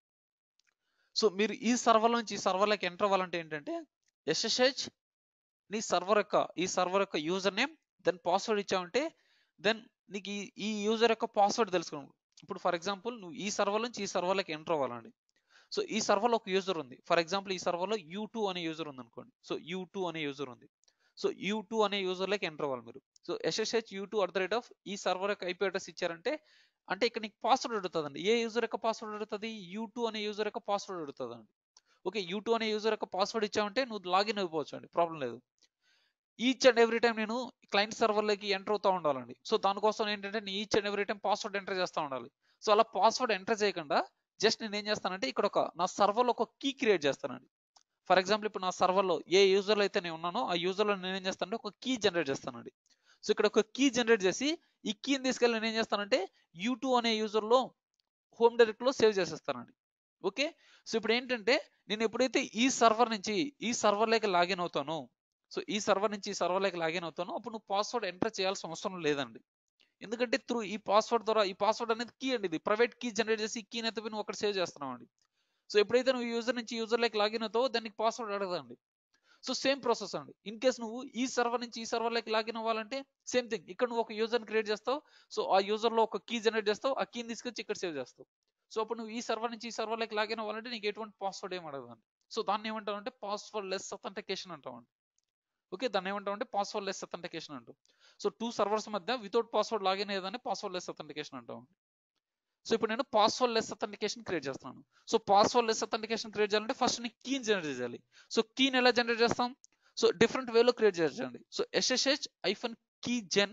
సో మీరు ఈ సర్వర్ నుంచి ఈ సర్వర్లోకి ఎంటర్ అవ్వాలంటే ఏంటంటే ఎస్ఎస్హెచ్ నీ సర్వర్ యొక్క ఈ సర్వర్ యొక్క యూజర్ నేమ్ దెన్ పాస్వర్డ్ ఇచ్చావంటే దెన్ నీకు ఈ ఈ యూజర్ యొక్క పాస్వర్డ్ తెలుసుకోండి. ఇప్పుడు ఫర్ ఎగ్జాంపుల్ నువ్వు ఈ సర్వర్ నుంచి ఈ సర్వర్లోకి ఎంటర్ అవ్వాలండి. సో ఈ సర్వర్లో ఒక యూజర్ ఉంది, ఫర్ ఎగ్జాంపుల్ ఈ సర్వర్లో యూ టూ అనే యూజర్ ఉంది అనుకోండి. సో యూ టూ అనే యూజర్ ఉంది. సో యూ టూ అనే యూజర్లోకి ఎంటర్ అవ్వాలి మీరు. So SSH U two at the rate of ఈ సర్వర్ యొక్క ఐపీ అడ్రస్ ఇచ్చారంటే అంటే ఇక్కడ నీకు పాస్వర్డ్ అడుగుతుందండి. ఏ యూజర్ యొక్క పాస్వర్డ్ అడుగుతుంది, యూ టూ అనే యూజర్ యొక్క పాస్వర్డ్ అడుగుతుందండి. ఓకే, యూ టూ అనే యూజర్ యొక్క పాస్వర్డ్ ఇచ్చామంటే నువ్వు లాగిన్ అయిపోవచ్చు అండి, ప్రాబ్లం లేదు. ఈచ్ అండ్ ఎవ్రీ టైం నేను క్లయింట్ సర్వర్లోకి ఎంటర్ అవుతూ ఉండాలండి. సో దానికోసం ఏంటంటే నేను each and every time password enter చేస్తూ ఉండాలి. సో అలా పాస్వర్డ్ ఎంటర్ చేయకుండా జస్ట్ నేను ఏం చేస్తానంటే ఇక్కడ ఒక నా సర్వర్లో ఒక కీ క్రియేట్ చేస్తానండి. ఫర్ ఎగ్జాంపుల్ ఇప్పుడు నా సర్వర్లో ఏ యూజర్లో అయితే నేను ఉన్నానో ఆ యూజర్లో నేను ఏం చేస్తానంటే ఒక కీ జనరేట్ చేస్తానండి. సో ఇక్కడ ఒక కీ జనరేట్ చేసి ఈ కీని తీసుకెళ్ళి నేను ఏం చేస్తానంటే యూ టూ అనే యూజర్లో హోమ్ డైరెక్ట్లో సేవ్ చేసేస్తానండి. ఓకే, సో ఇప్పుడు ఏంటంటే నేను ఎప్పుడైతే ఈ సర్వర్ నుంచి ఈ సర్వర్లోకి లాగిన్ అవుతానో, సో ఈ సర్వర్ నుంచి ఈ సర్వర్లోకి లాగిన్ అవుతానో అప్పుడు నువ్వు పాస్వర్డ్ ఎంటర్ చేయాల్సిన అవసరం లేదండి. ఎందుకంటే త్రూ ఈ పాస్వర్డ్ ద్వారా, ఈ పాస్వర్డ్ అనేది కీ అండి, ఇది ప్రైవేట్ కీ జనరేట్ చేసి ఈ కీని అయితే నువ్వు అక్కడ సేవ్ చేస్తున్నావు అండి. సో ఎప్పుడైతే నువ్వు యూజర్ నుంచి యూజర్లోకి లాగిన్ అవుతావో దానికి పాస్వర్డ్ అడగదండి. సో సేమ్ ప్రాసెస్ అండి. ఇన్ కేస్ నువ్వు ఈ సర్వర్ నుంచి ఈ సర్వర్లోకి లాగిన్ అవ్వాలంటే సేమ్ థింగ్, ఇక్కడ నువ్వు ఒక యూజర్ని క్రియేట్ చేస్తావు. సో ఆ యూజర్లో ఒక కీ జనరేట్ చేస్తావు, ఆ కీని తీసుకొచ్చి ఇక్కడ సేవ్ చేస్తావు. సో అప్పుడు నువ్వు ఈ సర్వర్ నుంచి ఈ సర్వర్లోకి లాగిన్ అవ్వాలంటే నీకు ఎటువంటి పాస్వర్డ్ ఏం అడగదండి. సో దాన్ని ఏమంటావు అంటే పాస్వర్డ్ లెస్ అథెంటికేషన్ అంటామండి. ఓకే, దాన్ని ఏమంటాం అంటే పాస్వర్డ్ లెస్ అథెంటికేషన్ అంటాం. సో టూ సర్వర్స్ మధ్య వితౌట్ పాస్వర్డ్ లాగిన్ అయ్యేదాన్ని పాస్వర్డ్ లెస్ అథెంటికేషన్ అంటాం. సో ఇప్పుడు నేను పాస్వర్డ్ లెస్ అథెంటికేషన్ క్రియేట్ చేస్తున్నాను. So password less authentication create చేయాలంటే ఫస్ట్ నీ కీని జనరేట్ చేయాలి. సో కీని ఎలా జనరేట్ చేస్తాం, సో డిఫరెంట్ వేలో క్రియేట్ చేయండి. So SSH hyphen keygen,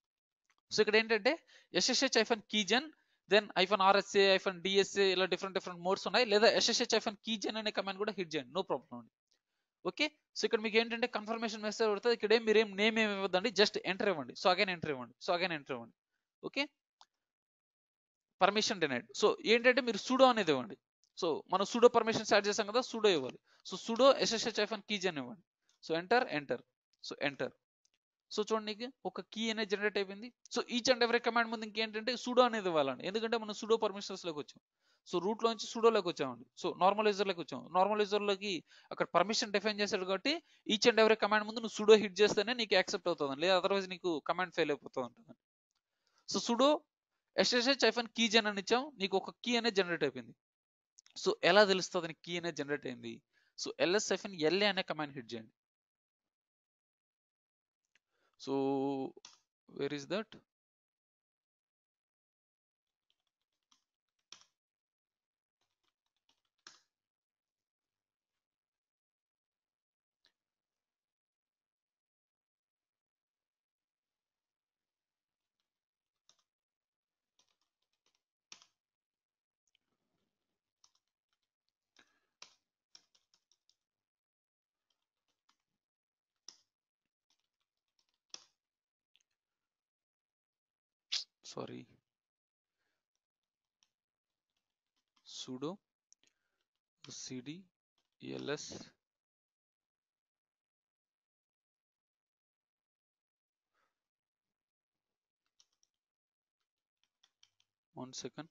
so ఇక్కడ ఏంటంటే SSH hyphen keygen, then hyphen RSA, hyphen DSA, ఇలా డిఫరెంట్ డిఫరెంట్ మోడ్స్ ఉన్నాయి. లేదా ఎస్ఎస్హెచ్ ఐఫన్ కీ జెన్ అనే కమాండ్ కూడా హిట్ చేయండి, నో ప్రాబ్లం అండి. ఓకే, సో ఇక్కడ మీకు ఏంటంటే కన్ఫర్మేషన్ మెసేజ్ పడుతుంది. ఇక్కడ ఏం మీరేం నేమ్ ఏమి ఇవ్వద్దండి, జస్ట్ ఎంటర్ ఇవ్వండి. సో అగైన్ ఎంటర్ ఇవ్వండి, సో అగైన్ ఎంటర్ ఇవ్వండి. Okay, permission denied. సో ఏంటంటే మీరు సూడో అనేది ఇవ్వండి. సో మనం సూడో పర్మిషన్ స్టార్ట్ చేసాం కదా, సూడో ఇవ్వాలి. So sudo SSH hyphen keygen ఇవ్వండి. So enter enter, so enter. So చూడండి నీకు ఒక కీ అనేది జనరేట్ అయిపోయింది. So each and every command ముందు ఇంకేంటంటే సూడో అనేది ఇవ్వాలండి, ఎందుకంటే మనం సూడో పర్మిషన్స్ లోకి వచ్చాం. సో రూట్ లో నుంచి సూడోలోకి వచ్చామండి. సో నార్మల్ యూజర్ లోకి వచ్చాం. నార్మల్ యూజర్ లోకి అక్కడ పర్మిషన్ డిఫైన్ చేశాడు కాబట్టి ఈచ్ అండ్ ఎవరీ కమాండ్ ముందు నువ్వు సూడో హిట్ చేస్తేనే నీకు యాక్సెప్ట్ అవుతుంది, లేదా అదర్వైజ్ నీకు కమాండ్ ఫెయిల్ అయిపోతూ ఉంటుంది. So sudo SSH hyphen keygen అని ఇచ్చాం, నీకు ఒక కీ అనేది జనరేట్ అయిపోయింది. సో ఎలా తెలుస్తుంది నీకు కీ అనేది జనరేట్ అయింది, సో ఎల్ఎస్ ఐఫన్ ఎల్ఏ అనే కమాండ్ హిట్ చేయండి. So where is that, sorry sudo cd els one second.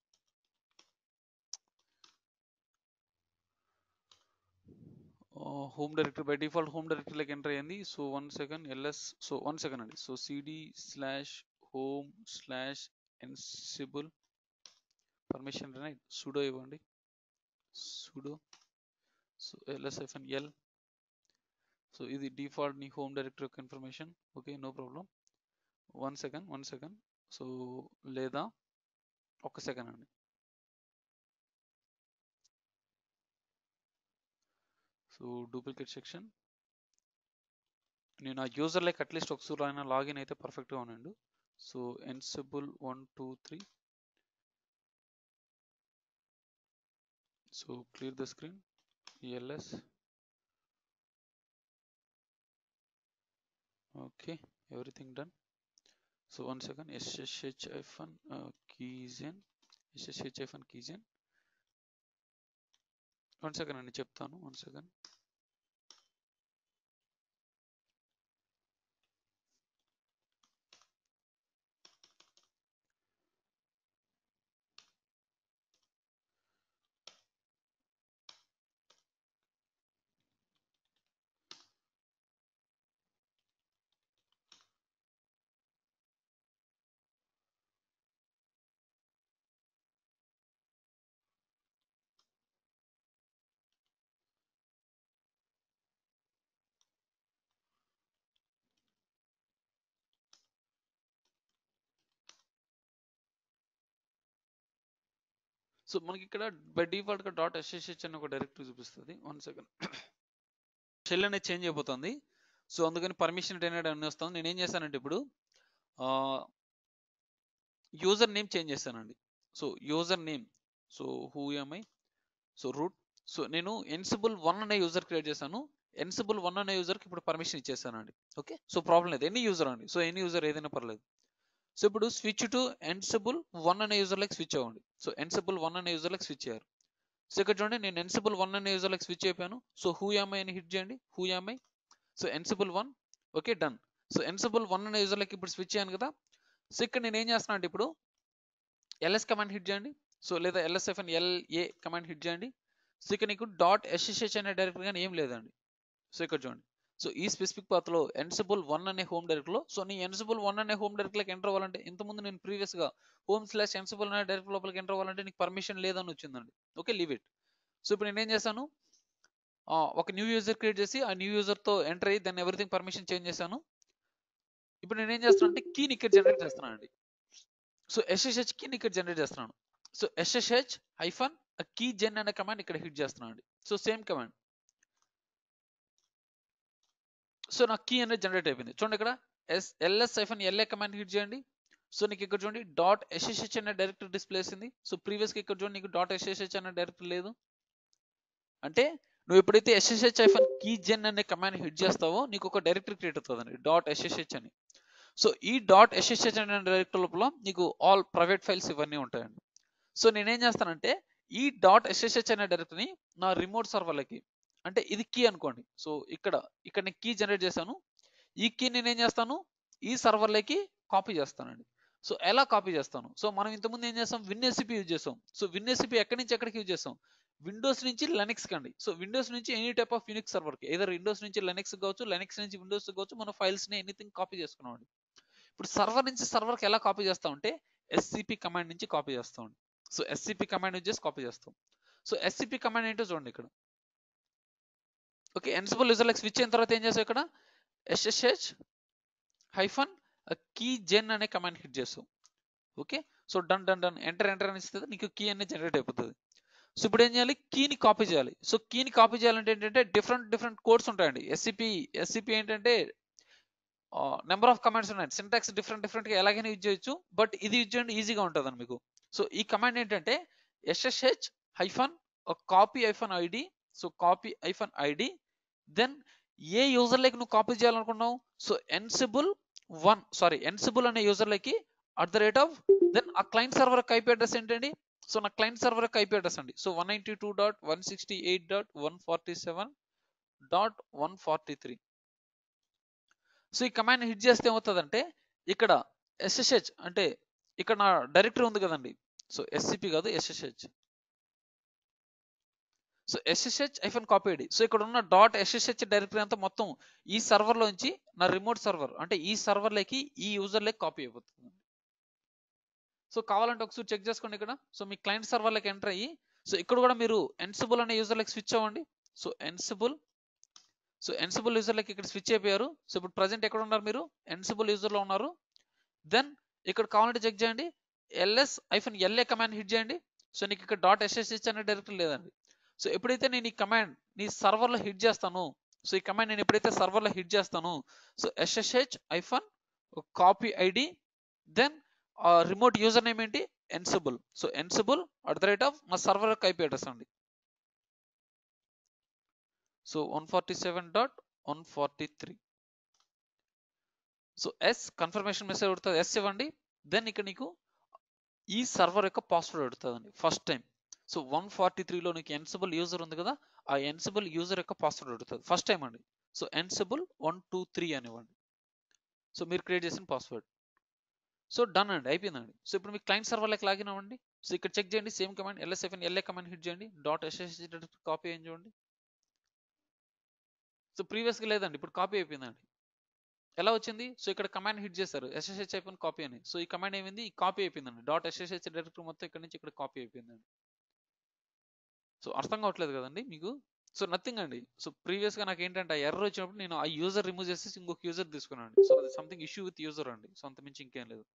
Uh, home directory by default home directory like enter అయ్యింది. So one second ls so one second అండి. So cd slash home slash ansible permission right sudo ఇవ్వండి. sudo so ls hyphen l so ఇది default నీ home directory యొక్క information. Okay no problem. One second one second so లేదా ఒక second అండి. So duplicate section నేను ఆ user like at least ఒకసారి అయినా లాగిన్ అయితే పర్ఫెక్ట్గా ఉండండి. So Ansible one two three so clear the screen LS okay everything done. So one second SSH hyphen keygen SSH hyphen keygen one second అండి చెప్తాను. One second so మనకి ఇక్కడ by default గా డాట్ ఎస్ఎస్హెచ్ అని ఒక directory చూపిస్తుంది. One second shell అనేది change అయిపోతుంది. సో అందుకని పర్మిషన్ అనేది అన్ని వస్తుంది. నేను ఏం చేశానంటే ఇప్పుడు యూజర్ నేమ్ చేంజ్ చేశానండి. So user name so who am I so root so నేను ఎన్సిబుల్ వన్ అనే యూజర్ క్రియేట్ చేశాను. ఎన్సిబుల్ వన్ అనే యూజర్కి ఇప్పుడు పర్మిషన్ ఇచ్చేసానండి. ఓకే సో ప్రాబ్లం లేదు, ఎనీ యూజర్ అండి. సో ఎనీ యూజర్ ఏదైనా పర్లేదు. సో ఇప్పుడు స్విచ్ టు ఎన్సిబుల్ వన్ అనే యూజర్ లైక్ స్విచ్ అవ్వండి. సో ఎన్సిబుల్ వన్ అనే యూజర్ లైక్ స్విచ్ అయ్యారు. సో ఇక్కడ చూడండి నేను ఎన్సిబుల్ వన్ అనే యూజర్ లైక్ స్విచ్ అయిపోయాను. సో హూ ఎంఐ అని హిట్ చేయండి. Who am I so Ansible one okay done. So Ansible one అనే యూజర్ లైక్ ఇప్పుడు స్విచ్ అయ్యాను కదా. సో ఇక్కడ నేను ఏం చేస్తున్నాను అంటే ఇప్పుడు ఎల్ఎస్ కమాండ్ హిట్ చేయండి. సో లేదా LS hyphen LA command hit చేయండి. సో ఇక్కడ నీకు డాట్ ఎస్ఎస్హెచ్ అనే డైరెక్టరీ కానీ ఏం లేదండి. సో ఇక్కడ చూడండి సో ఈ స్పెసిఫిక్ పాత్ లో ఎన్సిబుల్ వన్ అనే హోమ్ డైరెక్టరీ లో సో నీ ఎన్సిబుల్ వన్ అనే హోమ్ డైరెక్టరీకి ఎంటర్ అవ్వాలంటే ఇంతకుముందు నేను ప్రీవియస్ గా హోమ్ స్లాష్ ఎన్సిబుల్ అనే డైరెక్టరీ లోపలికి ఎంటర్ అవ్వాలంటే నీకు పర్మిషన్ లేదని వచ్చిందండి. Okay leave it. సో ఇప్పుడు నేను ఏం చేశాను ఒక న్యూ యూజర్ క్రియేట్ చేసి ఆ న్యూ యూజర్ తో ఎంటర్ అయ్యి దాన్ని ఎవ్రీథింగ్ పర్మిషన్ చేంజ్ చేశాను. ఇప్పుడు నేను ఏం చేస్తాను అంటే కీని ఇక్కడ జనరేట్ చేస్తున్నాను అండి. సో ఎస్ఎస్హెచ్ కీని ఇక్కడ జనరేట్ చేస్తున్నాను. So SSH hyphen keygen అనే కమాండ్ ఇక్కడ హిట్ చేస్తున్నాను అండి. సో సేమ్ కమాండ్ సో నాకు కీ అనేది జనరేట్ అయిపోయింది. చూడండి ఇక్కడ ఎస్ LS hyphen LA command hit చేయండి. సో నీకు ఇక్కడ చూడండి డాట్ ఎస్ఎస్హెచ్ అనే డైరెక్టరీ డిస్ప్లే అయింది. సో ప్రీవియస్ గా ఇక్కడ చూడండి నీకు డాట్ ఎస్ఎస్హెచ్ అనే డైరెక్టరీ లేదు. అంటే నువ్వు ఎప్పుడైతే ఎస్ఎస్హెచ్ హైఫన్ కీ జెన్ అనే కమాండ్ హిట్ చేస్తావో నీకు ఒక డైరెక్టరీ క్రియేట్ అవుతుందండి డాట్ ఎస్ఎస్హెచ్ అని. సో ఈ డాట్ ఎస్ఎస్హెచ్ అనే డైరెక్టరీ లోపల నీకు ఆల్ ప్రైవేట్ ఫైల్స్ ఇవన్నీ ఉంటాయండి. సో నేనేం చేస్తానంటే ఈ డాట్ ఎస్ఎస్హెచ్ అనే డైరెక్టరీని నా రిమోట్ సర్వర్లకి అంటే ఇది కీ అనుకోండి. సో ఇక్కడ ఇక్కడ నేను కీ జనరేట్ చేశాను. ఈ కీ నేను ఏం చేస్తాను ఈ సర్వర్లకి కాపీ చేస్తానండి. సో ఎలా కాపీ చేస్తాను? సో మనం ఇంతకుముందు ఏం చేస్తాం విన్ఎస్సిపి యూజ్ చేస్తాం. సో విన్ఎస్సిపి ఎక్కడి నుంచి ఎక్కడికి యూజ్ చేస్తాం? విండోస్ నుంచి లెనిక్స్ కండి. సో విండోస్ నుంచి ఎనీ టైప్ ఆఫ్ యూనిక్స్ సర్వర్కి ఏదర్ విండోస్ నుంచి లెనిక్స్ కావచ్చు, లెనిక్స్ నుంచి విండోస్ కావచ్చు, మన ఫైల్స్ ని ఎనీథింగ్ కాపీ చేసుకున్నాం అండి. ఇప్పుడు సర్వర్ నుంచి సర్వర్కి ఎలా కాపీ చేస్తాం అంటే ఎస్సిపి కమాండ్ నుంచి కాపీ చేస్తాం. సో ఎస్సిపి కమాండ్ యూజ్ చేసి కాపీ చేస్తాం. సో ఎస్సిపి కమాండ్ ఏంటో చూడండి ఇక్కడ. Okay Ansible user like switch అయిన తర్వాత ఏం చేస్తాం ఇక్కడ ఎస్ఎస్హెచ్ హైఫన్ కీ జెన్ అనే కమాండ్ హిట్ చేస్తాం. Okay so done done done enter enter అని ఇస్తుంది నీకు కీ అనేది జనరేట్ అయిపోతుంది. సో ఇప్పుడు ఏం చేయాలి కీని కాపీ చేయాలి. సో కీని కాపీ చేయాలంటే ఏంటంటే డిఫరెంట్ డిఫరెంట్ కోడ్స్ ఉంటాయండి. ఎస్సిపి ఎస్సిపి ఏంటంటే నెంబర్ ఆఫ్ కమాండ్స్ ఉన్నాయి. సింటాక్స్ డిఫరెంట్ డిఫరెంట్ గా ఎలాగైనా యూజ్ చేయొచ్చు. బట్ ఇది యూజ్ చేయండి ఈజీగా ఉంటుంది మీకు. సో ఈ కమాండ్ ఏంటంటే SSH hyphen copy hyphen ID so copy hyphen ID then ఏ యూజర్ లైక్ నువ్వు కాపీ చేయాలనుకున్నావు. So Ansible one sorry Ansible అనే యూజర్ లైకి at the rate of, then ఆ క్లయింట్ సర్వర్ యొక్క ఐపీ అడ్రస్ ఏంటండి? సో నా క్లయింట్ సర్వర్ యొక్క ఐపీ అడ్రస్ అండి. So one ninety two dot one sixty eight dot one forty seven dot one forty three. So ఈ command hit చేస్తే ఏమవుతుందంటే ఇక్కడ ఎస్ఎస్హెచ్ అంటే ఇక్కడ నా డైరెక్టరీ ఉంది కదండి. సో ఎస్సిపి కాదు SSH. So SSH hyphen copy ID. So ఇక్కడ ఉన్న డాట్ ఎస్ఎస్హెచ్ డైరెక్టరీ అంతా మొత్తం ఈ సర్వర్ లోంచి నా రిమోట్ సర్వర్ అంటే ఈ సర్వర్లోకి ఈ యూజర్లోకి కాపీ అయిపోతుంది. సో కావాలంటే ఒకసారి చెక్ చేసుకోండి ఇక్కడ. సో మీ క్లయింట్ సర్వర్లోకి ఎంటర్ అయ్యి, సో ఇక్కడ కూడా మీరు ఎన్సిబుల్ అనే యూజర్లోకి స్విచ్ అవ్వండి. సో ఎన్సిబుల్ సో ఎన్సిబుల్ యూజర్లోకి ఇక్కడ స్విచ్ అయిపోయారు. సో ఇప్పుడు ప్రజెంట్ ఎక్కడ ఉన్నారు? మీరు ఎన్సిబుల్ యూజర్లో ఉన్నారు. దెన్ ఇక్కడ కావాలంటే చెక్ చేయండి, LS hyphen LA command hit చేయండి. సో నీకు ఇక్కడ డాట్ ఎస్ఎస్హెచ్ అనే డైరెక్టరీ లేదండి. సో ఎప్పుడైతే నేను ఈ కమాండ్ నీ సర్వర్లో హిట్ చేస్తాను, సో ఈ కమాండ్ నేను ఎప్పుడైతే సర్వర్లో హిట్ చేస్తాను, so SSH hyphen copy ID, then remote user name ఏంటి? Ansible. So Ansible at the rate of మా సర్వర్ యొక్క ఐపీ అడ్రస్ అండి. So one forty seven dot one forty three. So yes confirmation message అడుగుతుంది, yes ఇవ్వండి. Then ఇక్కడ నీకు ఈ server యొక్క పాస్వర్డ్ అడుగుతుందండి first time. So one forty త్రీలో నీకు ఎన్సిబుల్ యూజర్ ఉంది కదా, ఆ ఎన్సిబుల్ యూజర్ యొక్క పాస్వర్డ్ అడుగుతుంది ఫస్ట్ టైం అండి. So Ansible one two three అనివ్వండి. సో మీరు క్రియేట్ చేసిన పాస్వర్డ్. సో డన్ అండి, అయిపోయిందండి. సో ఇప్పుడు మీ క్లయింట్ సర్వర్లోకి లాగిన్ అవ్వండి. సో ఇక్కడ చెక్ చేయండి, same command LS hyphen LA command hit చేయండి, డాట్ ఎస్ఎస్హెచ్ కాపీ అయ్యి చూడండి. సో ప్రీవియస్గా లేదండి, ఇప్పుడు కాపీ అయిపోయిందండి. ఎలా వచ్చింది? సో ఇక్కడ కమాండ్ హిట్ చేశారు ఎస్ఎస్హెచ్ అయిపోయిన కాపీ అని. సో ఈ కమాండ్ ఏమైంది? ఈ కాపీ అయిపోయిందండి. డాట్ ఎస్ఎస్హెచ్ డైరెక్టరీ మొత్తం ఇక్కడ నుంచి ఇక్కడ కాపీ అయిపోయిందండి. సో అర్థం కావట్లేదు కదండి మీకు? సో నథింగ్ అండి. సో ప్రీవియస్గా నాకు ఏంటంటే ఆ ఎర్రర్ వచ్చినప్పుడు నేను ఆ యూజర్ రిమూవ్ చేసి ఇంకొక యూజర్ తీసుకున్నాను. సో అది సంథింగ్ ఇష్యూ విత్ యూజర్ అండి. సో అంత మించి ఇంకేం లేదు.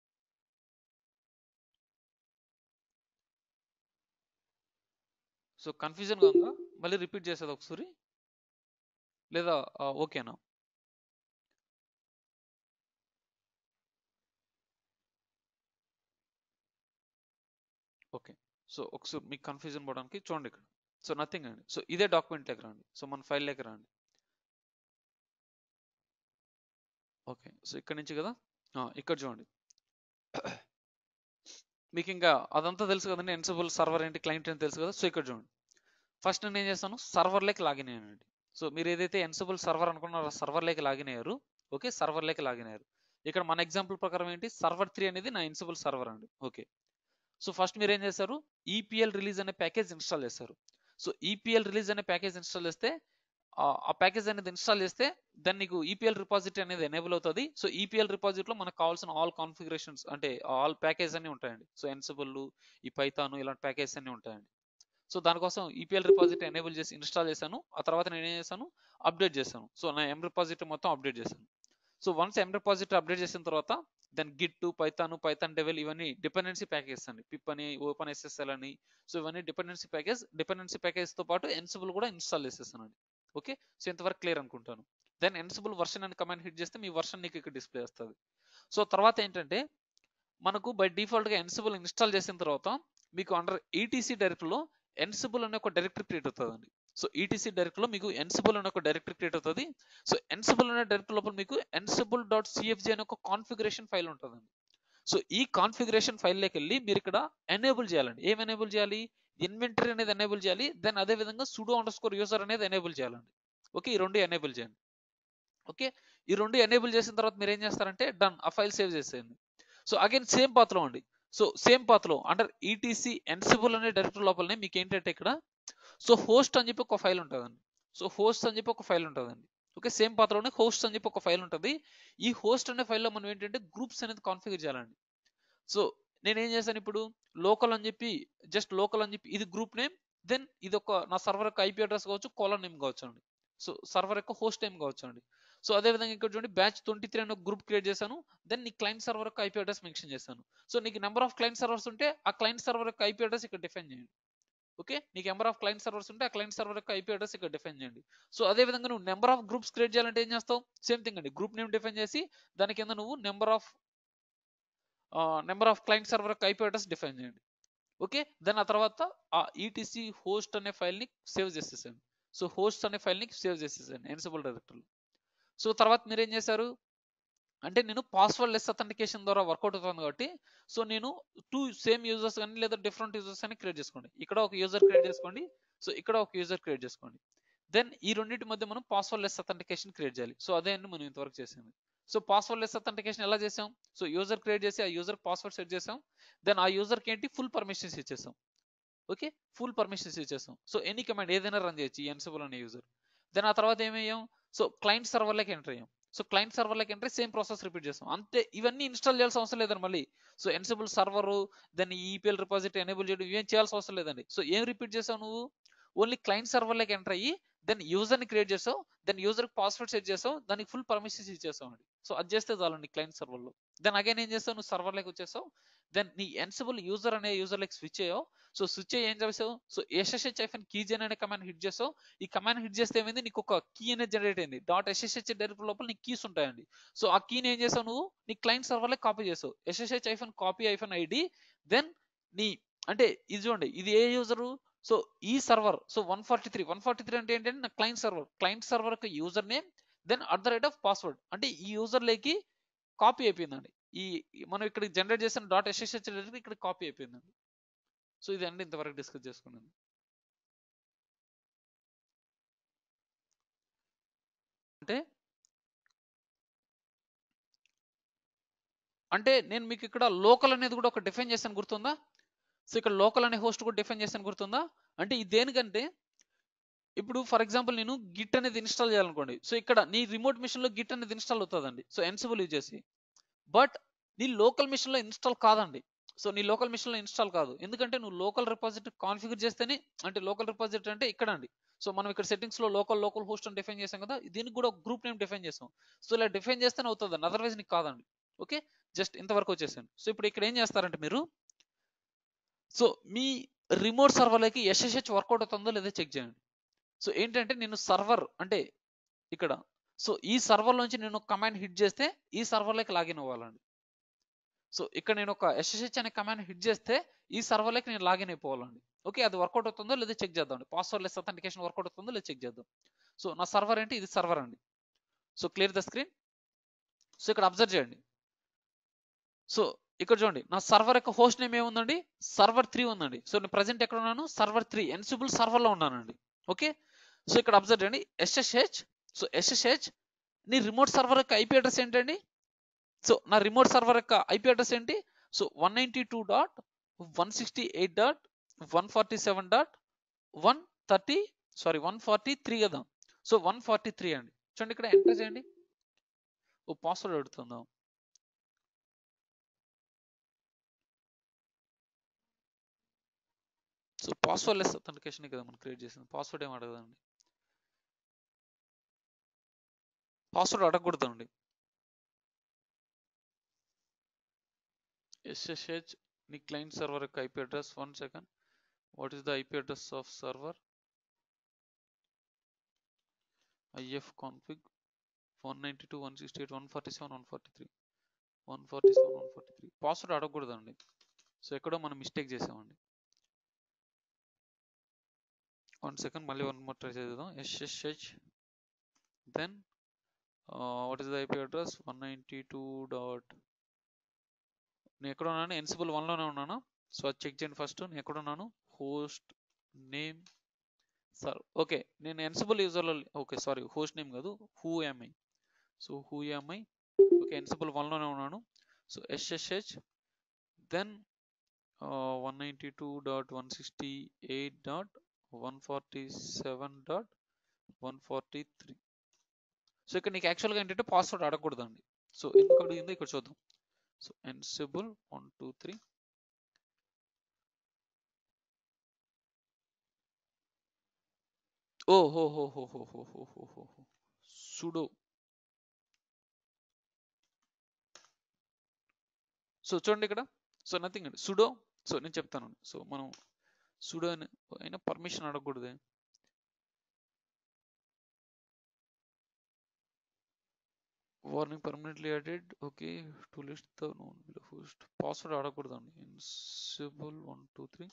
సో కన్ఫ్యూజన్గా ఉందా? మళ్ళీ రిపీట్ చేసేది ఒకసారి లేదా ఓకేనా? ఓకే. సో ఒకసారి మీకు కన్ఫ్యూజన్ పోవడానికి చూడండి ఇక్కడ. సో నథింగ్ అండి. సో ఇదే డాక్యుమెంట్ లెక్క రండి. సో మన ఫైల్ లెక్క రండి. ఓకే. సో ఇక్కడ నుంచి కదా ఇక్కడ చూడండి. మీకు ఇంకా అదంతా తెలుసు కదండి, ఎన్సిబుల్ సర్వర్ ఏంటి, క్లయింట్ ఏంటి తెలుసు కదా. సో ఇక్కడ చూడండి, ఫస్ట్ నేను ఏం చేస్తాను, సర్వర్లోకి లాగిన్ అయ్యానండి. సో మీరు ఏదైతే ఎన్సిబుల్ సర్వర్ అనుకున్నారో సర్వర్లోకి లాగిన్ అయ్యారు. ఓకే, సర్వర్లోకి లాగిన్ అయ్యారు. ఇక్కడ మన ఎగ్జాంపుల్ ప్రకారం ఏంటి, సర్వర్ త్రీ అనేది నా ఎన్సిబుల్ సర్వర్ అండి. ఓకే. సో ఫస్ట్ మీరు ఏం చేస్తారు, ఈపీఎల్ రిలీజ్ అనే ప్యాకేజ్ ఇన్స్టాల్ చేస్తారు. సో ఈపీఎల్ రిలీజ్ అనే ప్యాకేజ్ ఇన్స్టాల్ చేస్తే ఆ ప్యాకేజ్ అనేది ఇన్స్టాల్ చేస్తే దాన్ని నీకు ఈపీఎల్ రిపాజిటరీ అనేది ఎనేబుల్ అవుతుంది. సో ఈపీఎల్ రిపాజిటరీలో మనకు కావాల్సిన ఆల్ కాన్ఫిగరేషన్స్ అంటే ఆల్ ప్యాకేజ్ అన్ని ఉంటాయండి. సో ఎన్సిబుల్, ఈ పైథాన్ ఇలాంటి ప్యాకేజ్ అన్ని ఉంటాయండి. సో దానికోసం ఈపీఎల్ రిపాజిటరీ ఎనేబుల్ చేసి ఇన్స్టాల్ చేశాను. ఆ తర్వాత నేను ఏం చేశాను, అప్డేట్ చేశాను. సో నా ఎం రిపాజిటరీ మొత్తం అప్డేట్ చేశాను. So once yum repository update చేసిన తర్వాత దాని గిట్, పైథాన్, పైథాన్ డెవెల్ ఇవన్నీ డిపెండెన్సీ ప్యాకేజ్ అండి. పిప్ అని, ఓపెన్ ఎస్ఎస్ఎల్ అని. సో ఇవన్నీ డిపెండెన్సీ ప్యాకేజ్. డిపెండెన్సీ ప్యాకేజ్ తో పాటు ఎన్సిబుల్ కూడా ఇన్స్టాల్ చేసేసానండి. ఓకే. సో ఇంతవరకు క్లియర్ అనుకుంటాను. దెన్ ఎన్సిబుల్ వర్షన్ అని కమాండ్ హిట్ చేస్తే మీ వర్షన్ నీకు ఇక్కడ డిస్ప్లే వస్తుంది. సో తర్వాత ఏంటంటే మనకు బై డిఫాల్ట్ గా ఎన్సిబుల్ ఇన్స్టాల్ చేసిన తర్వాత మీకు అండర్ ఈటీసీ డైరెక్టరీలో ఎన్సిబుల్ అనే ఒక డైరెక్టరీ క్రియేట్ అవుతుందండి. సో ఈటీసీ డైరెక్టరీలో మీకు ఎన్సిబుల్ అనే ఒక డైరెక్టరీ క్రియేట్ అవుతుంది. సో ఎన్సిబుల్ అనే డైరెక్టరీ లోపల మీకు ఎన్సిబుల్ డాట్ సిఎఫ్జి అనే ఒక కాన్ఫిగరేషన్ ఫైల్ ఉంటుందండి. సో ఈ కాన్ఫిగరేషన్ ఫైల్లోకి వెళ్ళి మీరు ఇక్కడ ఎనేబుల్ చేయాలండి. ఏం ఎనేబుల్ చేయాలి, ఇన్వెంటరీ అనేది ఎనేబుల్ చేయాలి. దెన్ అదే విధంగా సుడో అండర్ స్కోర్ యూజర్ అనేది ఎనేబుల్ చేయాలండి. ఓకే, ఈ రెండు ఎనేబుల్ చేయండి. ఓకే, ఈ రెండు ఎనేబుల్ చేసిన తర్వాత మీరు ఏం చేస్తారంటే డన్, ఆ ఫైల్ సేవ్ చేసేయండి. సో అగైన్ సేమ్ పాత్ లో అండి. సో సేమ్ పాత్ లో అండర్ ఈటీసీ ఎన్సిబుల్ అనే డైరెక్టరీ లోపలనే మీకు ఏంటంటే ఇక్కడ సో హోస్ట్ అని చెప్పి ఒక ఫైల్ ఉంటుందండి. సో హోస్ట్ అని చెప్పి ఒక ఫైల్ ఉంటుందండి. ఓకే, సేమ్ పాత్ లోనే హోస్ట్ అని చెప్పి ఒక ఫైల్ ఉంటుంది. ఈ హోస్ట్ అనే ఫైల్లో మనం ఏంటంటే గ్రూప్స్ అనేది కాన్ఫిగర్ చేయాలండి. సో నేను ఏం చేశాను ఇప్పుడు, లోకల్ అని చెప్పి జస్ట్ లోకల్ అని చెప్పి ఇది గ్రూప్ నేమ్. దెన్ ఇది ఒక నా సర్వర్ యొక్క ఐపీ అడ్రస్ కావచ్చు, కాలర్ నేమ్ కావచ్చు అండి. సో సర్వర్ యొక్క హోస్ట్ నేమ్ కావచ్చు అండి. సో అదే విధంగా ఇక్కడ చూడండి, బ్యాచ్ ట్వంటీ త్రీ అనే గ్రూప్ క్రియేట్ చేశాను. దెన్ నీ క్లయింట్ సర్వర్ యొక్క ఐపీ అడ్రస్ మెన్షన్ చేశాను. సో నీకు నెంబర్ ఆఫ్ క్లయింట్ సర్వర్స్ ఉంటే ఆ క్లయింట్ సర్వర్ యొక్క ఐపీ అడ్రస్ ఇక్కడ డిఫైన్ చేయండి. ఓకే, నీకు నెంబర్ ఆఫ్ క్లయింట్ సర్వర్స్ ఉంటే ఆ క్లయింట్ సర్వర్ యొక్క ఐపీ అడ్రస్ ఇక్కడ డిఫైన్ చేయండి. సో అదే విధంగా నువ్వు నెంబర్ ఆఫ్ గ్రూప్స్ క్రియేట్ చేయాలంటే ఏం చేస్తావు, సేమ్ థింగ్ అండి. గ్రూప్ నేమ్ డిఫైన్ చేసి దాని కింద నువ్వు number of number of client server యొక్క ఐపీ అడ్రస్ డిఫైన్ చేయండి. ఓకే, దెన్ ఆ తర్వాత ఆ ఈటీసీ హోస్ట్ అనే ఫైల్ ని సేవ్ చేసేసాను. సో హోస్ట్ అనే ఫైల్ ని సేవ్ చేసేసాను ఎన్సిబుల్ డైరెక్టరీలో. సో తర్వాత మీరు ఏం చేశారు, అంటే నేను పాస్వర్డ్ లెస్ అథెంటికేషన్ ద్వారా వర్కౌట్ అవుతుంది కాబట్టి సో నేను టూ సేమ్ యూజర్స్ కానీ లేదా డిఫరెంట్ యూజర్స్ అని క్రియేట్ చేసుకోండి. ఇక్కడ ఒక యూజర్ క్రియేట్ చేసుకోండి, సో ఇక్కడ ఒక యూజర్ క్రియేట్ చేసుకోండి. దెన్ ఈ రెండింటి మధ్య మనం పాస్వర్డ్ లెస్ అథెంటికేషన్ క్రియేట్ చేయాలి. సో అదే అండి మనం ఇంతవరకు చేసింది. సో పాస్వర్డ్ లెస్ అథెంటికేషన్ ఎలా చేసాం? సో యూజర్ క్రియేట్ చేసి ఆ యూజర్ పాస్వర్డ్ సెట్ చేసాం. దెన్ ఆ యూజర్కి ఏంటి ఫుల్ పర్మిషన్స్ ఇచ్చేసాం. ఓకే, ఫుల్ పర్మిషన్స్ ఇచ్చేసాం. సో ఎనీ కమాండ్ ఏదైనా రన్ చేయొచ్చు ఈ ఎన్సిబుల్ అనే యూజర్. దెన్ ఆ తర్వాత ఏమయ్యాం? సో క్లయింట్ సర్వర్లోకి ఎంటర్ అయ్యాం. సో క్లయింట్ సర్వర్లోకి ఎంటర్ సేమ్ ప్రాసెస్ రిపీట్ చేస్తాం అంతే. ఇవన్నీ ఇన్స్టాల్ చేయాల్సిన అవసరం లేదండి మళ్ళీ. సో ఎన్సిబుల్ సర్వర్ దాన్ని ఈపీఎల్ రిపాజిటరీ ఎనేబుల్ చేయడం ఇవేం చేయాల్సిన అవసరం లేదండి. సో ఏం రిపీట్ చేసావు నువ్వు? ఓన్లీ క్లయింట్ సర్వర్లోకి ఎంటర్ అయ్యి దెన్ యూజర్ని క్రియేట్ చేసావు, దెన్ యూజర్కి పాస్వర్డ్ సెట్ చేసావు, దానికి ఫుల్ పర్మిషన్స్ ఇచ్చేసావు అండి. సో అది చేస్తే చాలండి క్లయింట్ సర్వర్లో. దెన్ అగైన్ ఏం చేస్తావు? నువ్వు సర్వర్లోకి వచ్చేసావు. దెన్ నీ ఎన్సిబుల్ యూజర్ అనే యూజర్లోకి స్విచ్ అయ్యావు. సో స్విచ్ అయ్యి ఏం చేసావు? So SSH hyphen keygen అనే కమాండ్ హిట్ చేసావు. ఈ కమాండ్ హిట్ చేస్తే ఏమైంది? నీకు ఒక కీ అనేది జనరేట్ అయింది. డాట్ ఎస్ఎస్హెచ్ డైరెక్టర్ లోపల నీకు కీస్ ఉంటాయండి. సో ఆ కీని ఏం చేసావు నువ్వు? నీ క్లయింట్ సర్వర్లో కాపీ చేసావు. SSH hyphen copy hyphen ID. Then నీ అంటే ఇది చూడండి, ఇది ఏ యూజరు? సో ఈ server. So one forty three one forty three అంటే ఏంటంటే నా క్లయింట్ సర్వర్. క్లయింట్ సర్వర్ యొక్క user name then at the rate of password. అంటే ఈ యూజర్ లేకి కాపీ అయిపోయిందండి. ఈ మనం ఇక్కడ జనరేట్ చేసిన డాట్ ఎస్ఎస్హెచ్ ఇక్కడ కాపీ అయిపోయిందండి. సో ఇది అండి ఇంతవరకు డిస్కస్ చేసుకున్నాను. అంటే అంటే నేను మీకు ఇక్కడ లోకల్ అనేది కూడా ఒక డిఫైన్ చేశాను గుర్తుందా? సో ఇక్కడ లోకల్ అనే హోస్ట్ కూడా డిఫైన్ చేశాను గుర్తుందా? అంటే ఇది దేనికంటే ఇప్పుడు ఫర్ ఎగ్జాంపుల్ నేను గిట్ అనేది ఇన్స్టాల్ చేయాలనుకోండి. సో ఇక్కడ నీ రిమోట్ మిషన్ లో గిట్ అనేది ఇన్స్టాల్ అవుతుందండి. సో ఎన్సిబుల్ యూజ్ చేసి. బట్ నీ లోకల్ మిషన్ లో ఇన్స్టాల్ కాదండి. సో నీ లోకల్ మిషన్ లో ఇన్స్టాల్ కాదు. ఎందుకంటే నువ్వు లోకల్ రిపాజిటరీ కాన్ఫిగర్ చేస్తేనే, అంటే లోకల్ రిపాజిటరీ అంటే ఇక్కడ అండి. సో మనం ఇక్కడ సెట్టింగ్స్ లో లోకల్ లోకల్ హోస్ట్ అని డిఫైన్ చేసాం కదా, దీనికి కూడా ఒక గ్రూప్ నేమ్ డిఫైన్ చేసాం. సో ఇలా డిఫైన్ చేస్తేనే అవుతుందండి, అదర్వైజ్ నీకు కాదండి. ఓకే, జస్ట్ ఇంతవరకు వచ్చేసాను. సో ఇప్పుడు ఇక్కడ ఏం చేస్తారంటే మీరు, సో మీ రిమోట్ సర్వర్లోకి ఎస్ఎస్హెచ్ వర్కౌట్ అవుతుందో లేదో చెక్ చేయండి. సో ఏంటంటే నేను సర్వర్ అంటే ఇక్కడ, సో ఈ సర్వర్ నుంచి నేను కమాండ్ హిట్ చేస్తే ఈ సర్వర్లోకి లాగిన్ అవ్వాలండి. సో ఇక్కడ నేను ఒక ఎస్ఎస్హెచ్ అనే కమాండ్ హిట్ చేస్తే ఈ సర్వర్లోకి నేను లాగిన్ అయిపోవాలండి. ఓకే, అది వర్కౌట్ అవుతుందో లేదో చెక్ చేద్దాం. పాస్వర్డ్ లెస్ అథెంటికేషన్ వర్కౌట్ అవుతుందో లేదో చెక్ చేద్దాం. సో నా సర్వర్ ఏంటి? ఇది సర్వర్ అండి. So clear the screen. So ఇక్కడ అబ్జర్వ్ చేయండి. సో ఇక్కడ చూడండి, నా సర్వర్ యొక్క హోస్ట్ నేమ్ ఏముందండి? సర్వర్ త్రీ ఉందండి. సో నేను ప్రజెంట్ ఎక్కడ ఉన్నాను? సర్వర్ త్రీ ఎన్సిబుల్ సర్వర్లో ఉన్నానండి. ఓకే, సో ఇక్కడ అబ్జర్వ్ చేయండి ఎస్ఎస్హెచ్. సో ఎస్ఎస్హెచ్ నీ రిమోట్ సర్వర్ యొక్క ఐపీ అడ్రస్ ఏంటండి? సో నా రిమోట్ సర్వర్ యొక్క ఐపీ అడ్రస్ ఏంటి? So one ninety two dot one sixty eight dot one forty seven dot one thirty sorry one forty three కదా. So one forty three అండి. చూడండి ఇక్కడ enter చేయండి. ఓ పాస్వర్డ్ అడుగుతుందాం. సో పాస్వర్డ్ లెస్ అథెంటికేషన్ కదా మనం క్రియేట్ చేసింది. పాస్వర్డ్ ఏం అడగదండి, పాస్వర్డ్ అడగకూడదండి. ఎస్ఎస్హెచ్ నీ క్లయింట్ సర్వర్ యొక్క IP address. One second, what is the IP address of server? Ifconfig one ninety two one sixty eight one forty seven one forty three one forty seven one forty three password అడగకూడదండి. So ఎక్కడో మనం mistake చేసామండి. One second, మళ్ళీ one more try చేద్దాం. SSH then what is the IP address? One ninety two dot నేను ఎక్కడ ఉన్నాను? ఎన్సిబుల్ వన్లోనే ఉన్నాను. సో అది చెక్ చేయండి ఫస్ట్. నేను ఎక్కడ ఉన్నాను? Host name sir. ఓకే, నేను ఎన్సిబుల్ యూజర్లో, ఓకే సారీ హోస్ట్ నేమ్ కాదు, who am I. So who am I okay Ansible వన్లోనే ఉన్నాను. So SSH then one ninety two dot one sixty eight dot one forty seven dot one forty three. So ఇక్కడ నీకు యాక్చువల్గా ఏంటంటే password అడగకూడదండి. So ఎందుకు అడిగిందో ఇక్కడ చూద్దాం. So Ansible one two three ఓ హో హో హో హో హో హో హో హో హో సుడో. సో చూడండి ఇక్కడ, సో నథింగ్ అండి సుడో. సో నేను చెప్తాను. సో మనం సుడో అయినా పర్మిషన్ అడగకూడదే. Warning permanently added. Okay, to list the known below host. Password అడగకూడదండి. Ansible one two three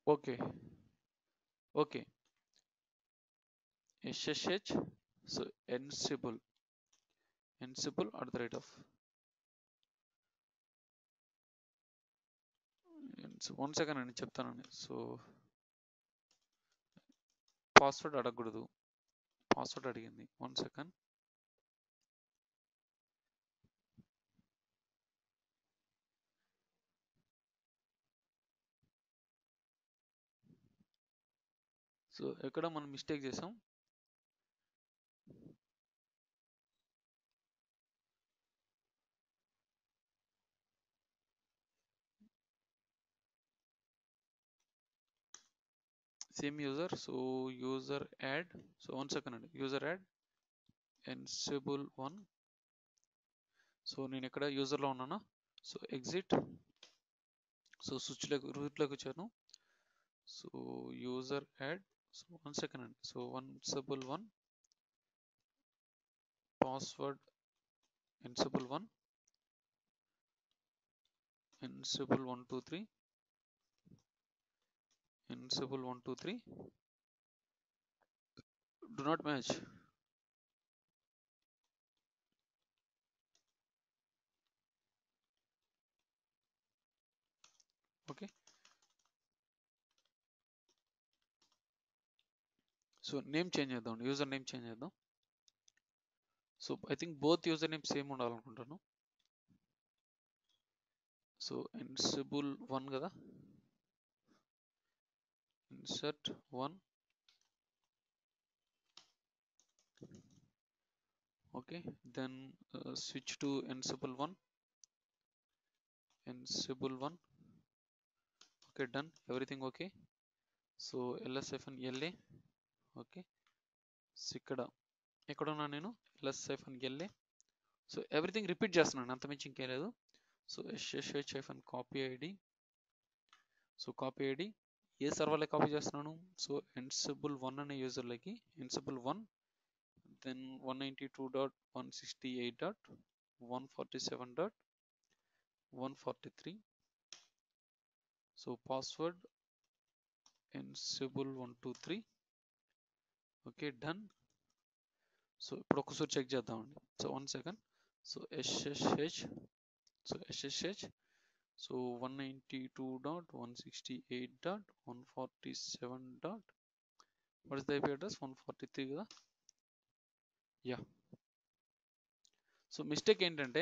okay okay SSH so Ansible Ansible at the rate of one second అండి చెప్తానండి. So password అడగకూడదు, password అడిగింది. One second. So ఎక్కడ మనం mistake చేసాం. Same user. So user add. So one second అండి. User add ఎన్సిబుల్ one. So నేను ఇక్కడ యూజర్లో ఉన్నానా. So exit. సో స్విచ్లోకి రూట్లోకి వచ్చాను. So user add. So one second అండి. So Ansible one password Ansible one Ansible one two three Ansible one two three do not match. Okay. So name change చేద్దాం, user name change చేద్దాం. So I think both user name same ఉండాలనుకుంటాను. So Ansible one కదా, insert one. Okay, then switch to Ansible one Ansible one. Okay, done, everything okay. So LS hyphen LA. Okay, ఇక్కడ ఎక్కడ ఉన్నా నేను, LS hyphen LA. So everything repeat చేస్తున్నాను, అంతమించి ఇంకేం లేదు. So SSH hyphen copy ID. So copy ID ఏ సర్వర్లో కాపీ చేస్తున్నాను. సో ఎన్సిబుల్ వన్ అనే యూజర్లకి Ansible one, then one ninety two dot one sixty eight dot one forty seven dot one forty three. So password Ansible one two three. Okay, done. So ఇప్పుడు ఒకసారి check చేద్దామండి. So one second. So SSH. So SSH so one ninety two dot one sixty eight dot one forty seven dot what is the IP address one forty three కదా. Yeah. So mistake ఏంటంటే,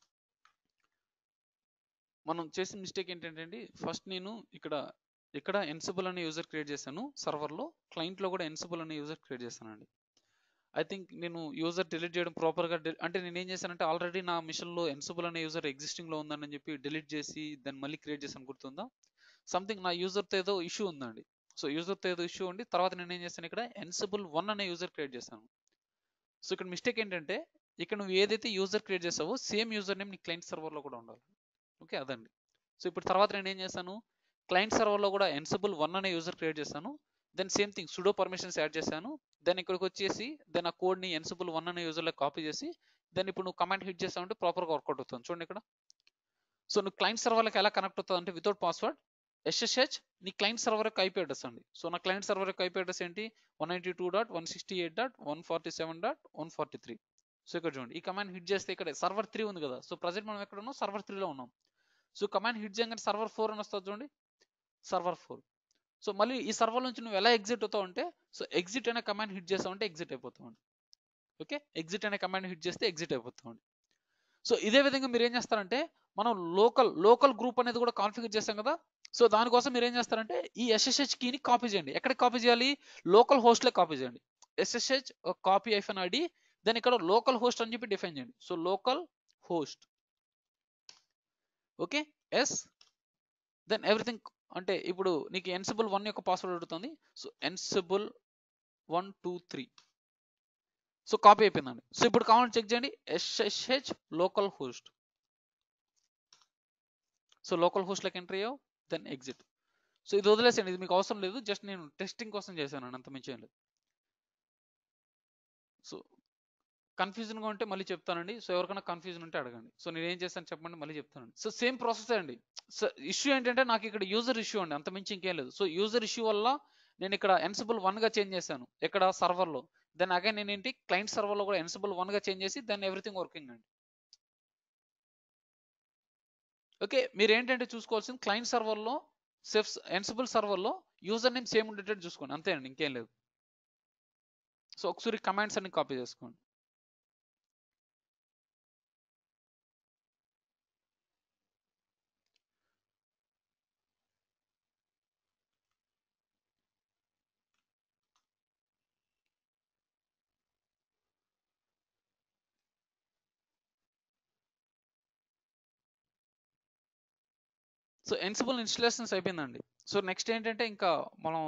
మనం చేసిన mistake ఏంటంటే అండి, first నేను ఇక్కడ ఇక్కడ ఎన్సిబుల్ అనే యూజర్ క్రియేట్ చేశాను సర్వర్లో, క్లయింట్లో కూడా ఎన్సిబుల్ అనే యూజర్ క్రియేట్ చేశానండి. ఐ థింక్ నేను యూజర్ డిలీట్ చేయడం ప్రాపర్గా, అంటే నేను ఏం చేశానంటే ఆల్రెడీ నా మిషన్లో ఎన్సిబుల్ అనే యూజర్ ఎగ్జిస్టింగ్లో ఉందని చెప్పి డిలీట్ చేసి దాన్ని మళ్ళీ క్రియేట్ చేశాను, గుర్తుందా. సంథింగ్ నా యూజర్తో ఏదో ఇష్యూ ఉందండి. సో యూజర్తో ఏదో ఇష్యూ ఉండి తర్వాత నేను ఏం చేశాను, ఇక్కడ ఎన్సిబుల్ వన్ అనే యూజర్ క్రియేట్ చేశాను. సో ఇక్కడ మిస్టేక్ ఏంటంటే, ఇక్కడ నువ్వు ఏదైతే యూజర్ క్రియేట్ చేసావో సేమ్ యూజర్ నేమ్ నీ క్లయింట్ సర్వర్లో కూడా ఉండాలి. ఓకే, అదండి. సో ఇప్పుడు తర్వాత నేను ఏం చేశాను, క్లయింట్ సర్వర్లో కూడా ఎన్సిబుల్ వన్ అనే యూజర్ క్రియేట్ చేశాను. Then same thing sudo permissions add చేశాను. దెన్ ఇక్కడికి వచ్చేసి దెన్ ఆ కోడ్ని ఎన్సిబుల్ వన్ అనే యూజర్లో కాపీ చేసి దెన్ ఇప్పుడు నువ్వు కమాండ్ హిట్ చేసావంటే ప్రాపర్గా వర్కౌట్ అవుతుంది. చూడండి ఇక్కడ. సో నువ్వు క్లయింట్ సర్వర్లకు ఎలా కనెక్ట్ అవుతుంది అంటే వితౌట్ పాస్వర్డ్ ఎస్ఎస్హెచ్ నీ క్లయింట్ సర్వర్ యొక్క ఐపీ అడ్రస్ అండి. సో నా క్లయింట్ సర్వర్ యొక్క ఐపీ అడ్రస్ ఏంటి, one ninety two dot one sixty eight dot one forty seven dot one forty three. So ఇక్కడ చూడండి, ఈ కమాండ్ హిట్ చేస్తే ఇక్కడ సర్వర్ త్రీ ఉంది కదా. సో ప్రజెంట్ మనం ఎక్కడ ఉన్నాం, సర్వర్ త్రీలో ఉన్నాం. సో కమాండ్ హిట్ చేయగానే సర్వర్ ఫోర్ అని వస్తుంది చూడండి, సర్వర్ ఫోర్. సో మళ్ళీ ఈ సర్వర్ నుంచి నువ్వు ఎలా ఎగ్జిట్ అవుతావు అంటే, సో ఎగ్జిట్ అనే కమాండ్ హిట్ చేసావంటే ఎగ్జిట్ అయిపోతామండి. ఓకే, ఎగ్జిట్ అనే కమాండ్ హిట్ చేస్తే ఎగ్జిట్ అయిపోతామండి. సో ఇదే విధంగా మీరు ఏం చేస్తారంటే, మనం లోకల్ లోకల్ గ్రూప్ అనేది కూడా కాన్ఫిగర్ చేస్తాం కదా. సో దానికోసం మీరు ఏం చేస్తారంటే ఈ ఎస్ఎస్హెచ్ కీని కాపీ చేయండి. ఎక్కడికి కాపీ చేయాలి, లోకల్ హోస్ట్లే కాపీ చేయండి. SSH copy hyphen ID, then ఇక్కడ లోకల్ హోస్ట్ అని చెప్పి డిఫైన్ చేయండి. So local host. Okay, yes. Then everything, అంటే ఇప్పుడు నీకు ఎన్సిబుల్ వన్ యొక్క పాస్వర్డ్ అడుగుతుంది. So Ansible one two three. So copy అయిపోయిందండి. సో ఇప్పుడు కావాలని చెక్ చేయండి, SSH local host. So local హోస్ట్లోకి ఎంటర్ అయ్యావు, దెన్ ఎగ్జిట్. సో ఇది వదిలేసండి, ఇది మీకు అవసరం లేదు, జస్ట్ నేను టెస్టింగ్ కోసం చేశాను, అంత మించి ఏం లేదు. సో కన్ఫ్యూజన్ గా ఉంటే మళ్ళీ చెప్తానండి. సో ఎవరికైనా కన్ఫ్యూజన్ ఉంటే అడగండి. సో నేను ఏం చేస్తాను చెప్పండి, మళ్ళీ చెప్తానండి. సో సేమ్ ప్రాసెస్ అండి. సో ఇష్యూ ఏంటంటే నాకు ఇక్కడ యూజర్ ఇష్యూ అండి, అంత మించి ఇంకేం లేదు. సో యూజర్ ఇష్యూ వల్ల నేను ఇక్కడ ఎన్సిబుల్ వన్ గా చేంజ్ చేశాను ఇక్కడ సర్వర్ లో. దెన్ అగైన్ నేను ఏంటి క్లయింట్ సర్వర్ లో కూడా ఎన్సిబుల్ వన్ గా చేంజ్ చేసి దెన్ ఎవ్రీథింగ్ వర్కింగ్ అండి. ఓకే, మీరు ఏంటంటే చూసుకోవాల్సింది క్లయింట్ సర్వర్ లో సెఫ్ ఎన్సిబుల్ సర్వర్ లో యూజర్ నేమ్ సేమ్ ఉండేటట్టు చూసుకోండి, అంతే అండి, ఇంకేం లేదు. సో ఒకసారి కమాండ్స్ అన్ని కాపీ చేసుకోండి. సో ఎన్సిబుల్ ఇన్స్టలేషన్స్ అయిపోయిందండి. సో నెక్స్ట్ ఏంటంటే ఇంకా మనం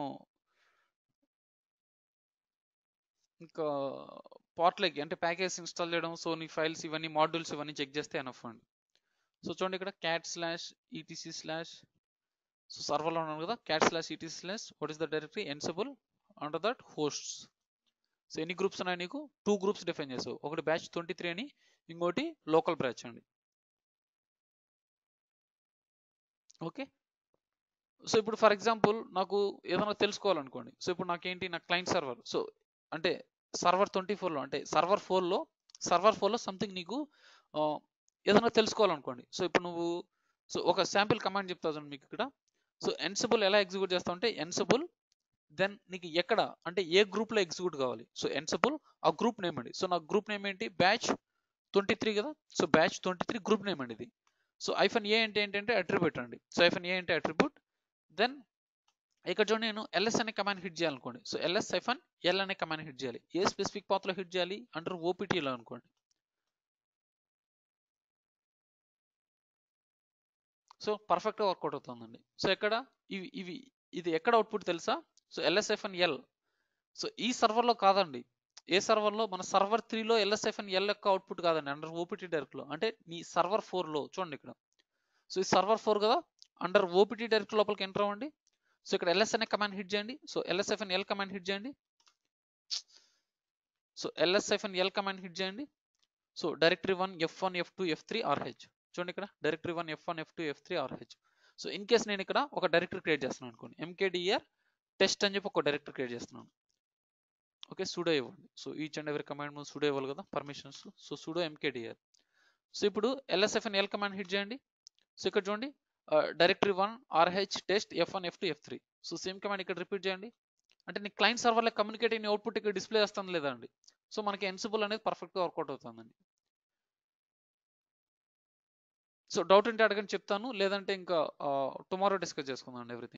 ఇంకా పార్ట్లకి అంటే ప్యాకేజ్ ఇన్స్టాల్ చేయడం, సో నీ ఫైల్స్ ఇవన్నీ మాడ్యూల్స్ ఇవన్నీ చెక్ చేస్తే ఎనఫ్ అండి. సో చూడండి ఇక్కడ cat slash ETC slash, so సర్వర్లో ఉన్నాను కదా, cat slash ETC slash what is the directory Ansible under that hosts. So ఎన్ని గ్రూప్స్ ఉన్నాయి నీకు, టూ గ్రూప్స్ డిఫైన్ చేసావు, ఒకటి బ్యాచ్ ట్వంటీ త్రీ అని, ఇంకోటి లోకల్ బ్యాచ్ అండి. ఓకే, సో ఇప్పుడు ఫర్ ఎగ్జాంపుల్ నాకు ఏదైనా తెలుసుకోవాలనుకోండి, సో ఇప్పుడు నాకేంటి నా క్లయింట్ సర్వర్, సో అంటే సర్వర్ ట్వంటీ ఫోర్లో అంటే సర్వర్ ఫోర్లో సర్వర్ ఫోర్లో సంథింగ్ నీకు ఆ, ఏదైనా తెలుసుకోవాలనుకోండి. సో ఇప్పుడు నువ్వు సో ఒక శాంపిల్ కమాండ్ చెప్తా చూడండి మీకు ఇక్కడ. సో ఎన్సిబుల్ ఎలా ఎగ్జిక్యూట్ చేస్తావు అంటే ఎన్సిబుల్ దెన్ నీకు ఎక్కడ అంటే ఏ గ్రూప్లో ఎగ్జిక్యూట్ కావాలి, సో ఎన్సిబుల్ ఆ గ్రూప్ నేమ్ అండి. సో నా గ్రూప్ నేమ్ ఏంటి బ్యాచ్ ట్వంటీ త్రీ కదా, so batch twenty three group name అండి ఇది. సో ఐఫన్ ఏ అంటే ఏంటంటే అట్రిబ్యూట్ అండి. సో ఐఫన్ ఏ అంటే అట్రిబ్యూట్. దెన్ ఇక్కడ చూడండి నేను ఎల్ఎస్ అనే కమాండ్ హిట్ చేయాలనుకోండి, సో ఎల్ఎస్ ఐఫన్ ఎల్ అనే కమాండ్ హిట్ చేయాలి. ఏ స్పెసిఫిక్ పాత్లో హిట్ చేయాలి అండర్ ఓపీటీలో అనుకోండి. సో పర్ఫెక్ట్గా వర్కౌట్ అవుతుందండి. సో ఎక్కడ ఇవి ఇవి ఇది ఎక్కడ అవుట్పుట్ తెలుసా, సో ఎల్ఎస్ఎఫ్ఎన్ ఎల్. సో ఈ సర్వర్లో కాదండి, ఏ సర్వర్లో మన సర్వర్ త్రీలో ఎల్ఎస్ఎఫ్ఎన్ ఎల్ యొక్క అవుట్పుట్ కాదండి, అండర్ ఓపీటీ డైరెక్ట్లో అంటే మీ సర్వర్ ఫోర్లో చూడండి ఇక్కడ. సో ఈ సర్వర్ ఫోర్ కదా, అండర్ ఓపీటీ డైరెక్ట్ లోపలికి ఎంటర్ అవ్వండి. సో ఇక్కడ ఎల్ఎస్ అనే కమాండ్ హిట్ చేయండి, so LS hyphen L command hit చేయండి. So LS hyphen L command hit చేయండి. So directory one F one F two F three RH చూడండి ఇక్కడ directory one F one F two F three RH. So in case నేను ఇక్కడ ఒక directory create చేస్తున్నాను అనుకోండి, ఎంకేడిఆర్ test అని చెప్పి ఒక డైరెక్టరీ క్రియేట్ చేస్తున్నాను. ఓకే, సుడో ఇవ్వండి. So each and every command ముందు సుడో ఇవ్వాలి కదా permissions. So sudo MKDIR. So ఇప్పుడు ఎల్ఎస్ఎఫ్ఎన్ ఎల్ కమాండ్ హిట్ చేయండి. సో ఇక్కడ చూడండి directory one RH test F one F two F three. So same command ఇక్కడ repeat చేయండి. అంటే నీ క్లయింట్ సర్వర్లో కమ్యూనికేట్ అయిన అవుట్పుట్ ఇక్కడ డిస్ప్లే వస్తుంది లేదా అండి. సో మనకి ఎన్సిబుల్ అనేది పర్ఫెక్ట్గా వర్కౌట్ అవుతుందండి. సో డౌట్ ఉంటే అడగని చెప్తాను, లేదంటే ఇంకా టుమారో డిస్కస్ చేసుకుందాం అండి ఎవ్రీథింగ్.